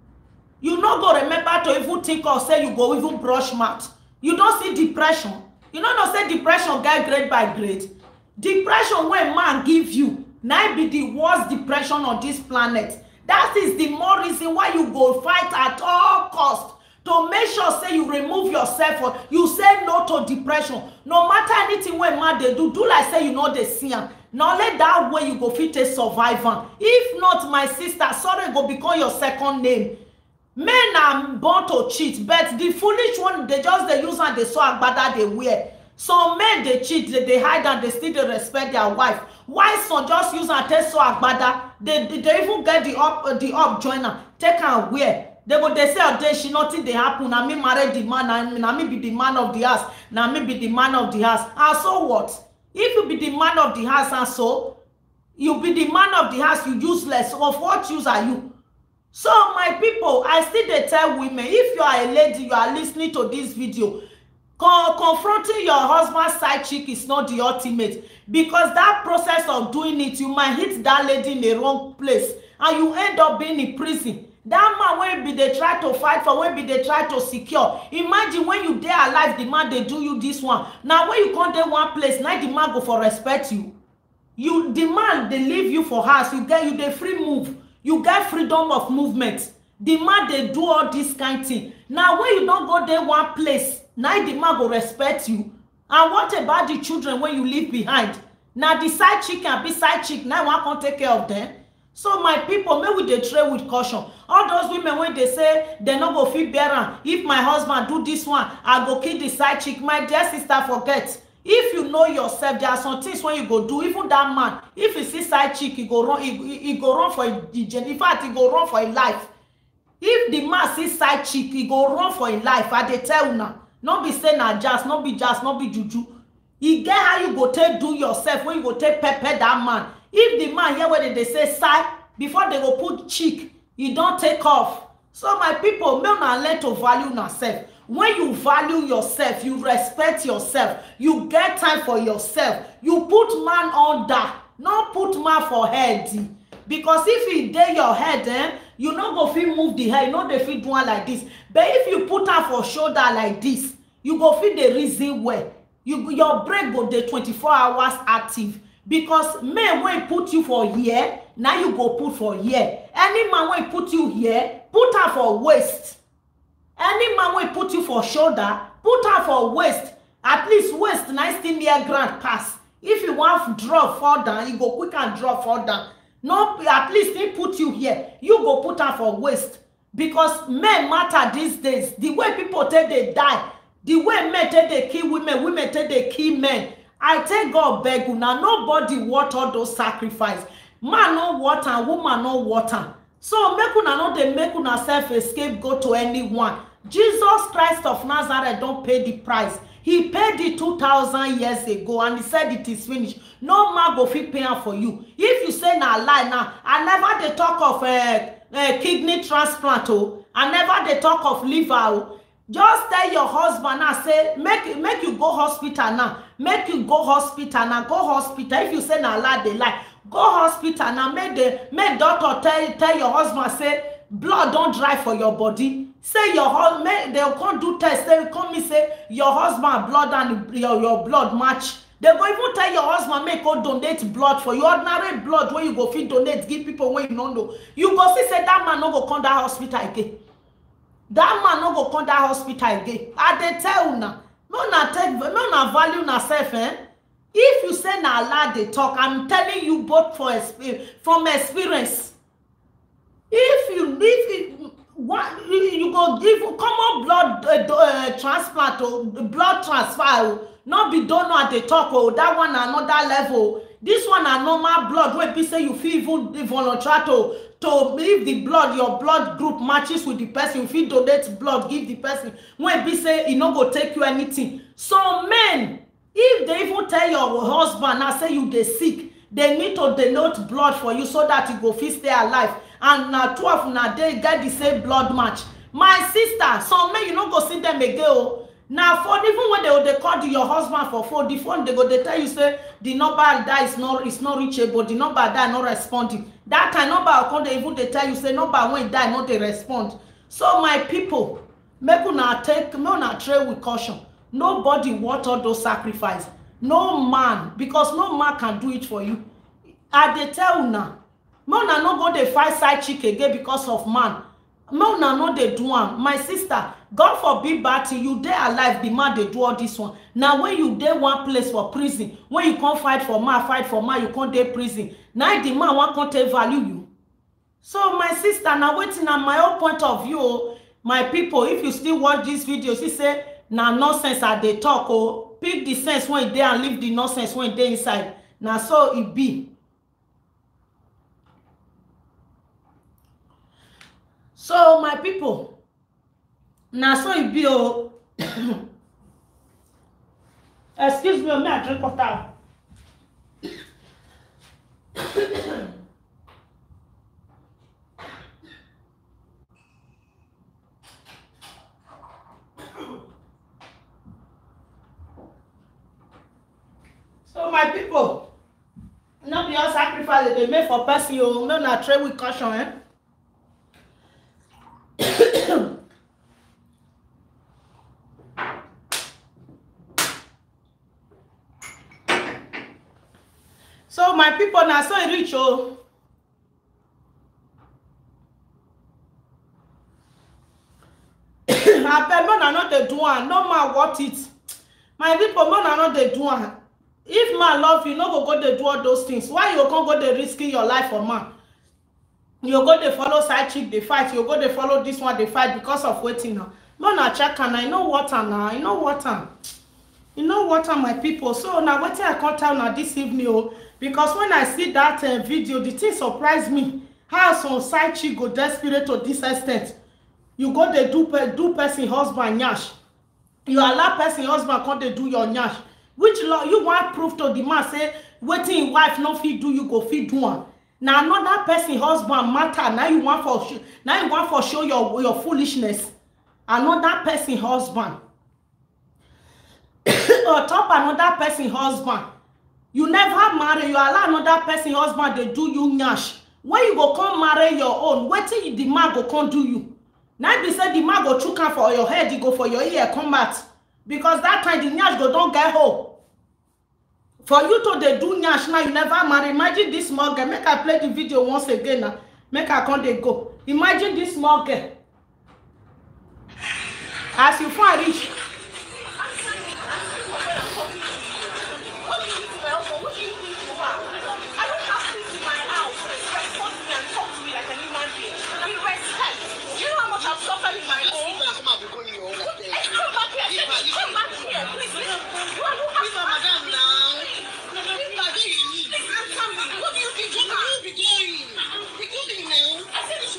You not go remember to even think or say you go even brush mouth. You don't see depression. You don't know say depression get grade by grade. Depression when man give you, now be the worst depression on this planet. That is the more reason why you go fight at all costs. To make sure say you remove yourself or you say no to depression. No matter anything when man they do, do like say you know they see am. Now let that way you go fit a survivor. If not, my sister, sorry go become your second name. Men are born to cheat, but the foolish one they just they use and they saw agbada they wear. Some men they cheat, they, they hide and they still they respect their wife. Why some just use and take so agbada? They, they they even get the up uh, the up joiner, take and wear. They go they say oh, they she nothing they happen. Now me marry the man, and now me be the man of the house. Now me be the man of the house. And so what? If you be the man of the house and so you be the man of the house, you useless. Of what use are you? So my people, I still they tell women, if you are a lady, you are listening to this video, con confronting your husband's side chick is not the ultimate, because that process of doing it, you might hit that lady in the wrong place and you end up being in prison. That man when be they try to fight for, when be they try to secure. Imagine when you there alive, the man they do you this one. Now when you come there one place, now the man go for respect you. You the man they leave you for house, you get you the free move. You get freedom of movement. The man they do all this kind of thing. Now when you don't go there one place, now the man will respect you. And what about the children when you leave behind? Now the side chick can be side chick. Now one can't take care of them. So my people, maybe they trade with caution. All those women when they say they not go feel better. If my husband do this one, I go kill the side chick. My dear sister, forget. If you know yourself, there are some things when you go do. Even that man, if he see side chick, he go run. He, he, he go run for a, in fact, he go run for a life. If the man see side chick, he go run for a life. I dey tell you now. Not be saying na jazz, not be jazz, not be juju. He get how you go take do yourself when you go take pepper that man. If the man here where they say side before they go put cheek, you don't take off. So my people, may not learn to value yourself. When you value yourself, you respect yourself, you get time for yourself, you put man under, not put man for head. Because if he dey your head, eh, you not go feel move the hair, you know they feel do one like this. But if you put her for shoulder like this, you go feel the reason where you your brain go the twenty-four hours active. Because men when put you for here, now you go put for here. Any man when put you here, put her for waist. Any man will put you for shoulder, put her for waist. At least waist nice thing near grand pass. If you want to drop fall down, you go quick and drop fall down. No, at least they put you here. You go put her for waist. Because men matter these days. The way people take they die, the way men take they kill women, women take they kill men. I take God beg you now. Nobody want all those sacrifice. Man no water, woman no water. So make una no dey make una self escape go to anyone. Jesus Christ of Nazareth don't pay the price. He paid it two thousand years ago and he said it is finished. No man go fit pay am for you. If you say na lie now, I never dey talk of uh, uh, kidney transplant. Oh, I never dey talk of liver. Oh. Just tell your husband now, say make make you go hospital now. Make you go hospital now. Go hospital. If you say na lie, they lie. Go hospital now. Make the make doctor tell tell your husband say blood don't dry for your body. Say your husband, they can't do test. They come me say your husband blood and your, your blood match. They go even tell your husband make go donate blood for your ordinary blood when you go fit donate give people when you don't know. You go see say that man no go come that hospital again. That man no go come that hospital again. I dey tell you now. No na take no na value na self, eh? If you say na lie they talk, I'm telling you both for experience, from experience. If you if you, what you go give common blood uh, uh, transplant or blood transfer, not be donor at the talk. Oh, that one another level. This one a normal blood where be say you feel even volunteer to to if the blood your blood group matches with the person, you feel donate blood give the person. When be say e no go take you anything. So men, if they even tell your husband now say you dey sick, they need to donate blood for you so that you go fit stay alive. And now twelve now they get the same blood match. My sister, some men you no go see them again. Oh. Now for even when they they call your husband for phone, the phone they go they tell you say the number that is not is not reachable, the number that not responding. That kind number come they even they tell you say number when die not they respond. So my people, make una take make una trade with caution. Nobody want all those sacrifice. No man, because no man can do it for you. I they tell una, una no go they fight side chick again because of man. Una no they do one. My sister, God forbid bad thing, you dey alive, the man they do all this one. Now when you dey one place for prison, when you can't fight for man, fight for man, you can't dey prison. Now the man one can't value you. So my sister, now waiting on my own point of view, my people, if you still watch this video, she say now nonsense at they talk. Oh, pick the sense when they and leave the nonsense when they inside. Now so it be. So my people, now so it be. Oh, excuse me, may I drink water? So my people, not be all sacrifice that they make for person. You no na trade with caution, eh? So my people now so it reach. Oh, I beg man not the do one. No man what it. My people man not the do one. If man love you, no go go they do all those things. Why you can't go they risking your life for man? You go they follow side chick they fight. You go they follow this one they fight because of waiting now. Man I check and I know what and I know what and you know what are my people. So now what I can't tell now this evening. Oh, because when I see that uh, video, the thing surprised me. How some side chick go desperate to this extent. You go they do do person husband nyash. You allow person husband come they do your nyash. Which law you want proof to the man say waiting wife no fit do you go fit do one. Now another person husband matter. Now you want for now you want for show your your foolishness. Another person husband. Or top another person husband. You never marry, you allow another person husband they do you nyash. When you go come marry your own, waiting the man go come do you. Now be said the man go chook for your head, you go for your ear combat. Because that time the nyash go don't get home. For you to they do nyash now, you never marry. Imagine this small girl. Make I play the video once again now. Make I come they go. Imagine this small girl. As you find reach. What do you think? What do you be doing? Be doing now. I said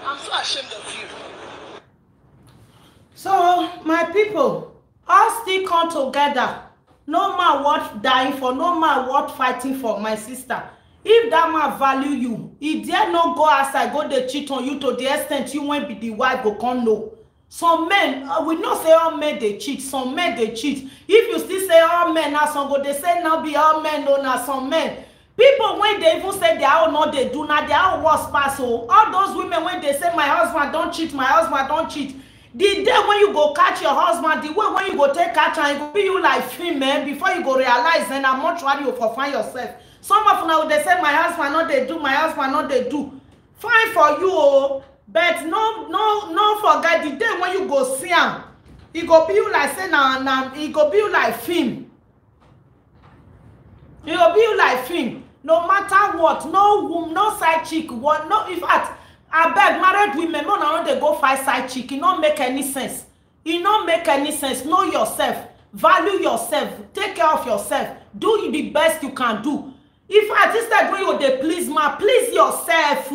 I'm so ashamed of you. So my people, all still come together. No man worth dying for, no man worth fighting for, my sister. If that man value you, he dare not go outside, go dey cheat on you to the extent you won't be the wife go come know. Some men, uh, we not say all men they cheat, some men they cheat. If you still say all men, now some go, they say now be all men, no, now some men. People when they even say they are not they do now, they are worse pass. So all those women when they say my husband don't cheat, my husband don't cheat. The day when you go catch your husband, the way when you go take catch and it go be you like film, man, before you go realize then how much worry you for find yourself. Some of now they say my husband not they do, my husband not they do. Fine for you, oh, but no, no, no forget the day when you go see him, it go be you like say now, now it go be you like film. It go be you like film. No matter what, no, no side chick, what, no, in fact. I beg married women, no, no, they go fight side chick. It don't make any sense. It don't make any sense. Know yourself. Value yourself. Take care of yourself. Do the best you can do. If I just that way you they please ma, please yourself.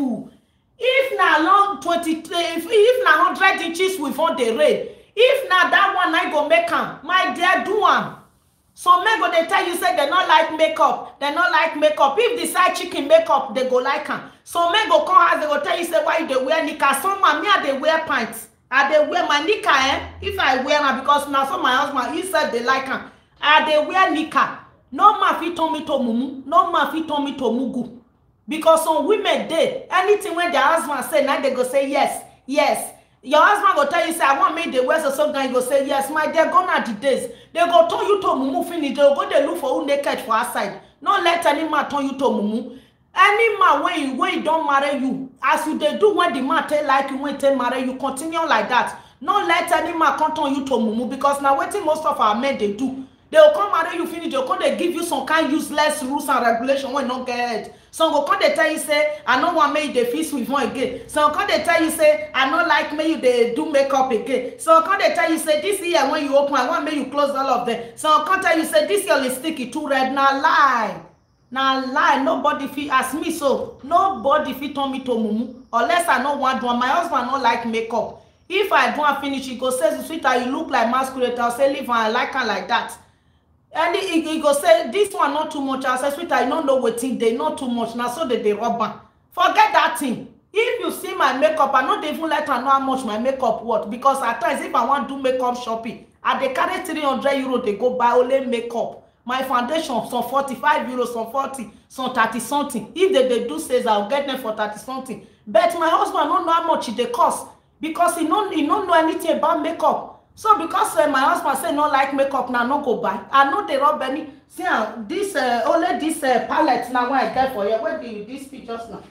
If na long twenty, if, if na hundred inches without the rain, if na that one I go make am, my dear, do one. Some men go they tell you say they not like makeup, they not like makeup. If the side chicken makeup, they go like am. Some men go come house, they go tell you say why they wear nika. Some man me they wear pants. I they wear my nika, eh? If I wear am because now so my husband he said they like am. I they wear nika. No man fit turn me to mumu, no man fit turn me to mugu. Because some women they anything when their husband say now they go say yes, yes. Your husband go tell you say I want me the wear so some guy go say yes, my dear, gone are the days. They go turn you to mumu finish. They go they look for who naked for outside. Not let any man turn you to mumu. Any man when you when you don't marry you, as you they do when the man tell like you when they marry you, continue like that. Not let any man come turn you to mumu because now waiting most of our men they do. They will come marry you finish. They will come they give you some kind useless rules and regulation when not get. Some go come they tell you say I don't want me they feast with one again. Some come they tell you say I don't like me you they do makeup again. So come they tell you say this year when you open I want me you close all of them. So come tell you say this your lipstick is too red. Now lie. Now lie. Nobody fit ask me so. Nobody fit turn me to mumu unless I know one do. My husband not like makeup. If I don't finish, he go say sweetheart you look like masquerade. I'll say leave and I like her like that. And he, he go say this one not too much. I say sweetheart I don't know what thing they not too much. Now so they they rub am. Forget that thing. If you see my makeup, I not even let her know how much my makeup worth. Because at times if I want to do makeup shopping, I they carry three hundred euro they go buy only makeup. My foundation some forty-five euros, some forty, some thirty something. If they, they do sales, I'll get them for thirty something. But my husband don't know how much it cost because he don't he don't know anything about makeup. So because uh, my husband say no like makeup now, no go buy. I know they rub any. See uh, this uh, only this uh, palette now when I get for you. Where do you this pictures now?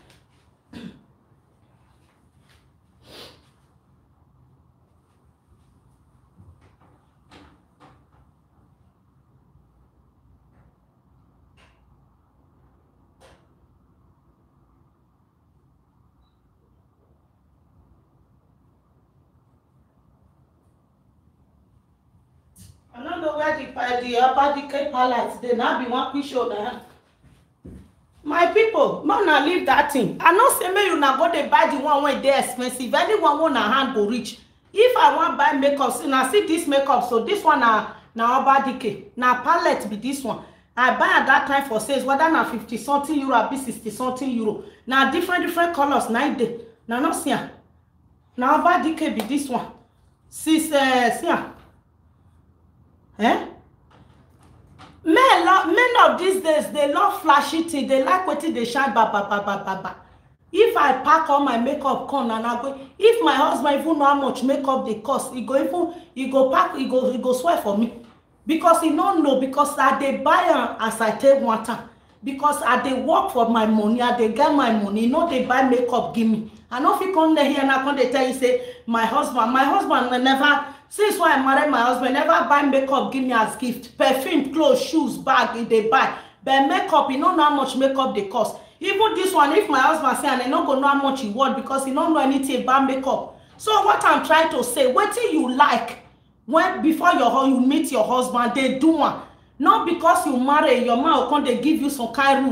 I don't know where the uh, the upper decay palettes they now be one picture now. My people, man, na leave that thing. I not say me you na go dey buy the one when they expensive. Anyone want na hand go reach. If I want buy makeup, see now see this makeup. So this one na na upper decay. Na palette be this one. I buy at that time for sales whether na fifty something euro, be sixty something euro. Now different different colors. Now they now not see. Now upper decay be this one. Sis uh, see. Eh? Men, love, men of these days, they love flashy things. They like what they shine, ba, ba, ba, ba, ba, ba. If I pack all my makeup, come and I go. If my husband even know how much makeup they cost, he go even, he go pack, he go, he go swear for me. Because he don't know, because I they buy them as I take one time. Because I they work for my money, I they get my money. You know they buy makeup, give me. I know if you come there here and I come they tell you, say, my husband, my husband never. Since when I married my husband, never buy makeup, give me as gift. Perfume, clothes, shoes, bag, they buy. But makeup, you don't know how much makeup they cost. Even this one, if my husband say, and I don't go know how much he want because he don't know anything about makeup. So what I'm trying to say, what do you like when before your you meet your husband, they do one. Not because you marry, your man will come, they give you some kind rules.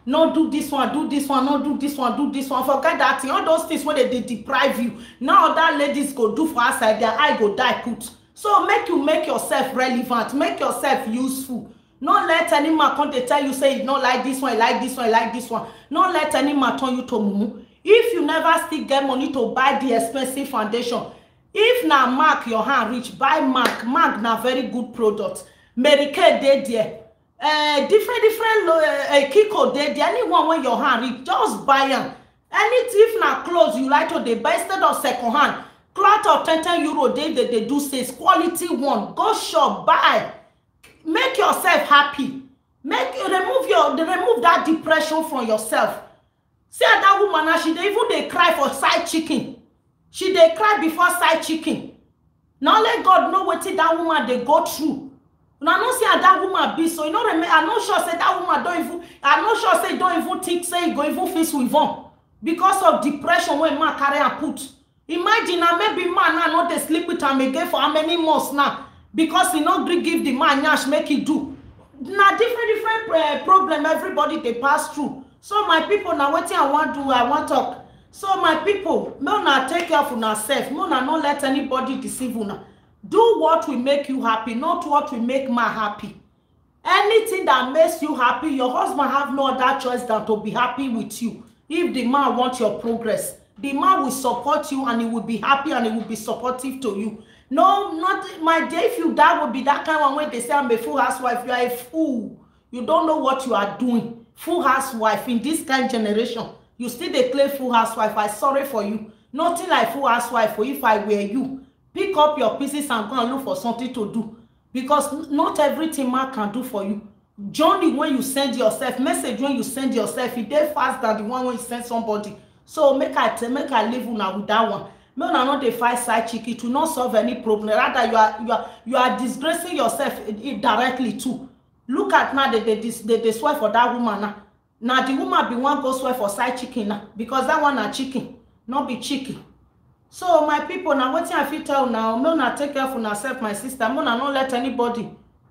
no do this one, do this one, no do this one, do this one. Forget that thing. All those things when they, they deprive you. Now that ladies go do for outside, their eye go die put. So make you make yourself relevant, make yourself useful. Not let any man come to tell you, say, not like this one, like this one, like this one. Not let any man turn you to mumu. If you never still get money to buy the expensive foundation, if na Mark your hand reach, buy Mark. Mark na very good product. Mary Kay dey there. Uh, different, different uh, Kiko dey there. Anyone when your hand reach, just buy them. Anything if na clothes you like to dey buy instead of second hand. Cloth of ten ten euro they they, they do sales, quality one. Go shop, buy. Make yourself happy. Make remove your remove that depression from yourself. See that woman now, she dey even they cry for side chicken. She they cry before side chicken. Now let God know what that woman they go through. Now no see how that woman be. So you know, I'm not sure say that woman don't even. I'm not sure say don't even think say go even face with them because of depression when man carry and put. Imagine now maybe man now not they sleep with him again for how many months now because he not give the man nyash make it do. Now different different uh, problem everybody they pass through. So my people now what I want to do I want talk. So my people, may not take care of yourself. May not let anybody deceive you. Do what will make you happy, not what will make man happy. Anything that makes you happy, your husband have no other choice than to be happy with you. If the man wants your progress, the man will support you and he will be happy and he will be supportive to you. No, not my dear, if you that would be that kind of when they say I'm a full housewife, you are a fool. You don't know what you are doing. Full housewife in this kind of generation. You still declare full housewife. I'm sorry for you. Nothing like full housewife for if I were you. Pick up your pieces and go and look for something to do. Because not everything man can do for you. Journey when you send yourself, message when you send yourself, it dey fast than the one when you send somebody. So make I tell, make I leave una with that one. Make una not dey fight side chick. It will not solve any problem. Rather, you are you are you are disgracing yourself directly too. Look at now they they they, they swear for that woman now. Now the woman be one go swear for side chicken now because that one a chicken, not be chicken. So my people now what I feel tell now, me not take care of yourself, my sister. Me not let anybody.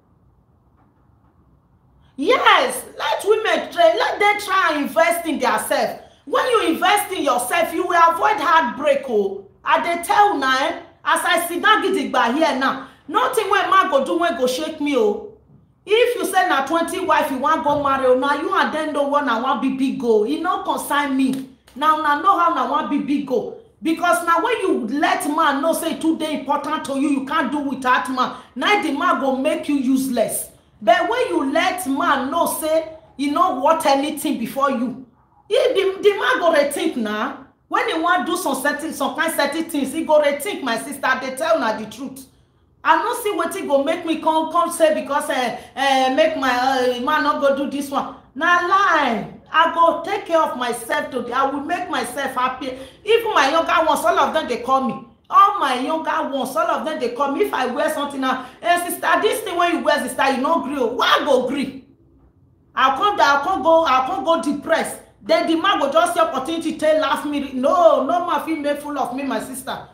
Yes, let women try, let them try and invest in themselves. When you invest in yourself, you will avoid heartbreak. Oh, I they tell now, eh, as I sit down get it by here now, nothing when man go do when go shake me. Oh. If you say na twenty wife you want go marry, now you and then don't want na one be big go. It no consign me. Now now know how na one be big go. Because now when you let man know say today important to you, you can't do without man. Now the man go make you useless. But when you let man know say you know what anything before you, if the, the man go rethink now. When he want do some certain some kind certain things, he go rethink, my sister. They tell na the truth. I don't see what it go make me come come say because uh, uh, make my uh, man not go do this one. Now lie. I go take care of myself today. I will make myself happy. Even my younger ones, all of them they call me. All my younger ones, all of them they call me. If I wear something now, hey sister, this thing when you wear sister, you no agree. Why I go agree? I'll come down, I'll come go, I'll come go depressed. Then the man go just see opportunity to laugh me. No, no man feel made full of me, my sister.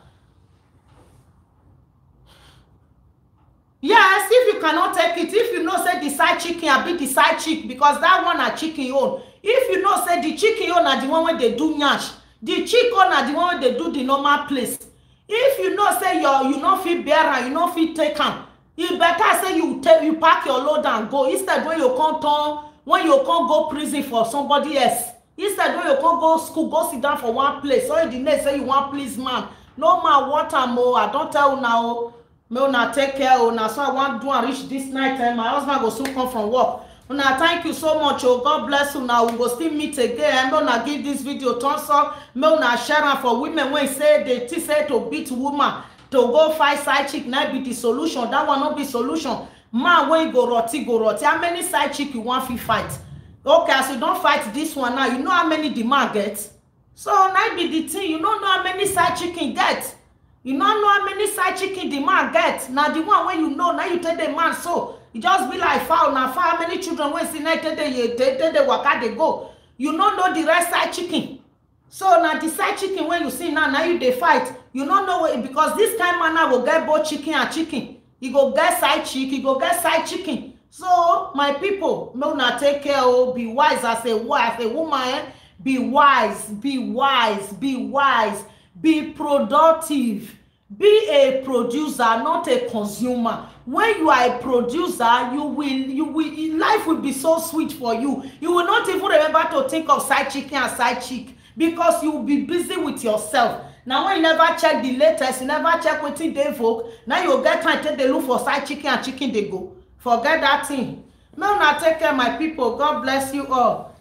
Yes, if you cannot take it, if you know say the side chicken, I be the side chick because that one a chicken own. If you know say the chicken own are the one where they do nyash, the chick own are the one where they do the normal place. If you know say your you not fit bear and you not fit take am, you better say you take you pack your load and go. Instead when you come turn, when you can't go prison for somebody else. Instead when you can't go school, go sit down for one place. So the next say you want please man. No man want am more. I don't tell you now. Me una take care. Una so I want to do and reach this night time. My husband go soon come from work. Una thank you so much. Oh God bless you. Now we go still meet again. I'm gonna give this video thumbs up. Me una share am for women when say they t say to beat woman to go fight side chick. Now be the solution. That one not be solution. Man when you go roti go roti. How many side chick you want to fight? Okay, as you don't fight this one now, you know how many the man gets. So now be the thing. You don't know how many side chicken get. You don't know how many side chicken the man get. Now the one when you know, now you tell the man so. You just be like foul. Now foul, how many children when see now tell the they they waka they go. You don't know the rest side chicken. So now the side chicken when you see now, now you they fight. You don't know it because this kind man now will get both chicken and chicken. He go get side chick, he go get side chicken. So my people, make una take care. Oh, be wise as a wife, a woman. Eh? Be wise, be wise, be wise, be productive. Be a producer, not a consumer. When you are a producer, you will, you will, life will be so sweet for you. You will not even remember to think of side chicken and side chick because you will be busy with yourself. Now, when you never check the latest, you never check wetin dey vogue. Now you get time to dey look for side chicken and chicken dey go. Forget that thing. Now, now take care, my people. God bless you all.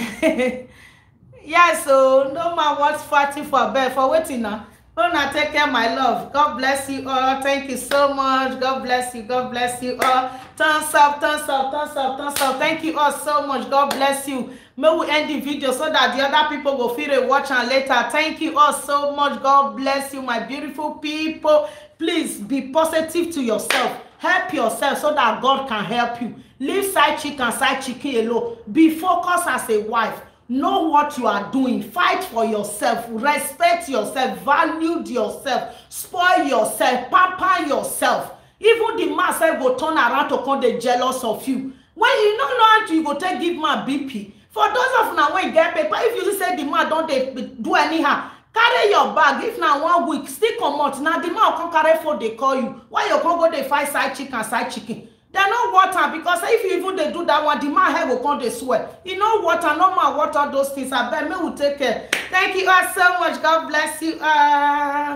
Yes, so no man what's fighting for bed for waiting now. Una take care, my love. God bless you all. Thank you so much. God bless you. God bless you all. Thumbs up, thumbs up, thumbs up, thumbs up. Thank you all so much. God bless you. May we end the video so that the other people will feel it watch and later. Thank you all so much. God bless you, my beautiful people. Please be positive to yourself. Help yourself so that God can help you. Leave side chick and side chicken alone. Be focused as a wife. Know what you are doing. Fight for yourself. Respect yourself. Value yourself. Spoil yourself. Pamper yourself. Even the man self go turn around to come dey jealous of you. When you no know how you go take give man B P. For those of now when get paper, if you say the man don't dey do anyhow, carry your bag. If na one week, still comot. Now the man come carry phone dey call you. Why you come go dey fight side chicken, side chicken? They no water because if you even they do that one, the man head will come they sweat. You know water, no man water those things. I bet me will take care. Thank you all so much. God bless you. Uh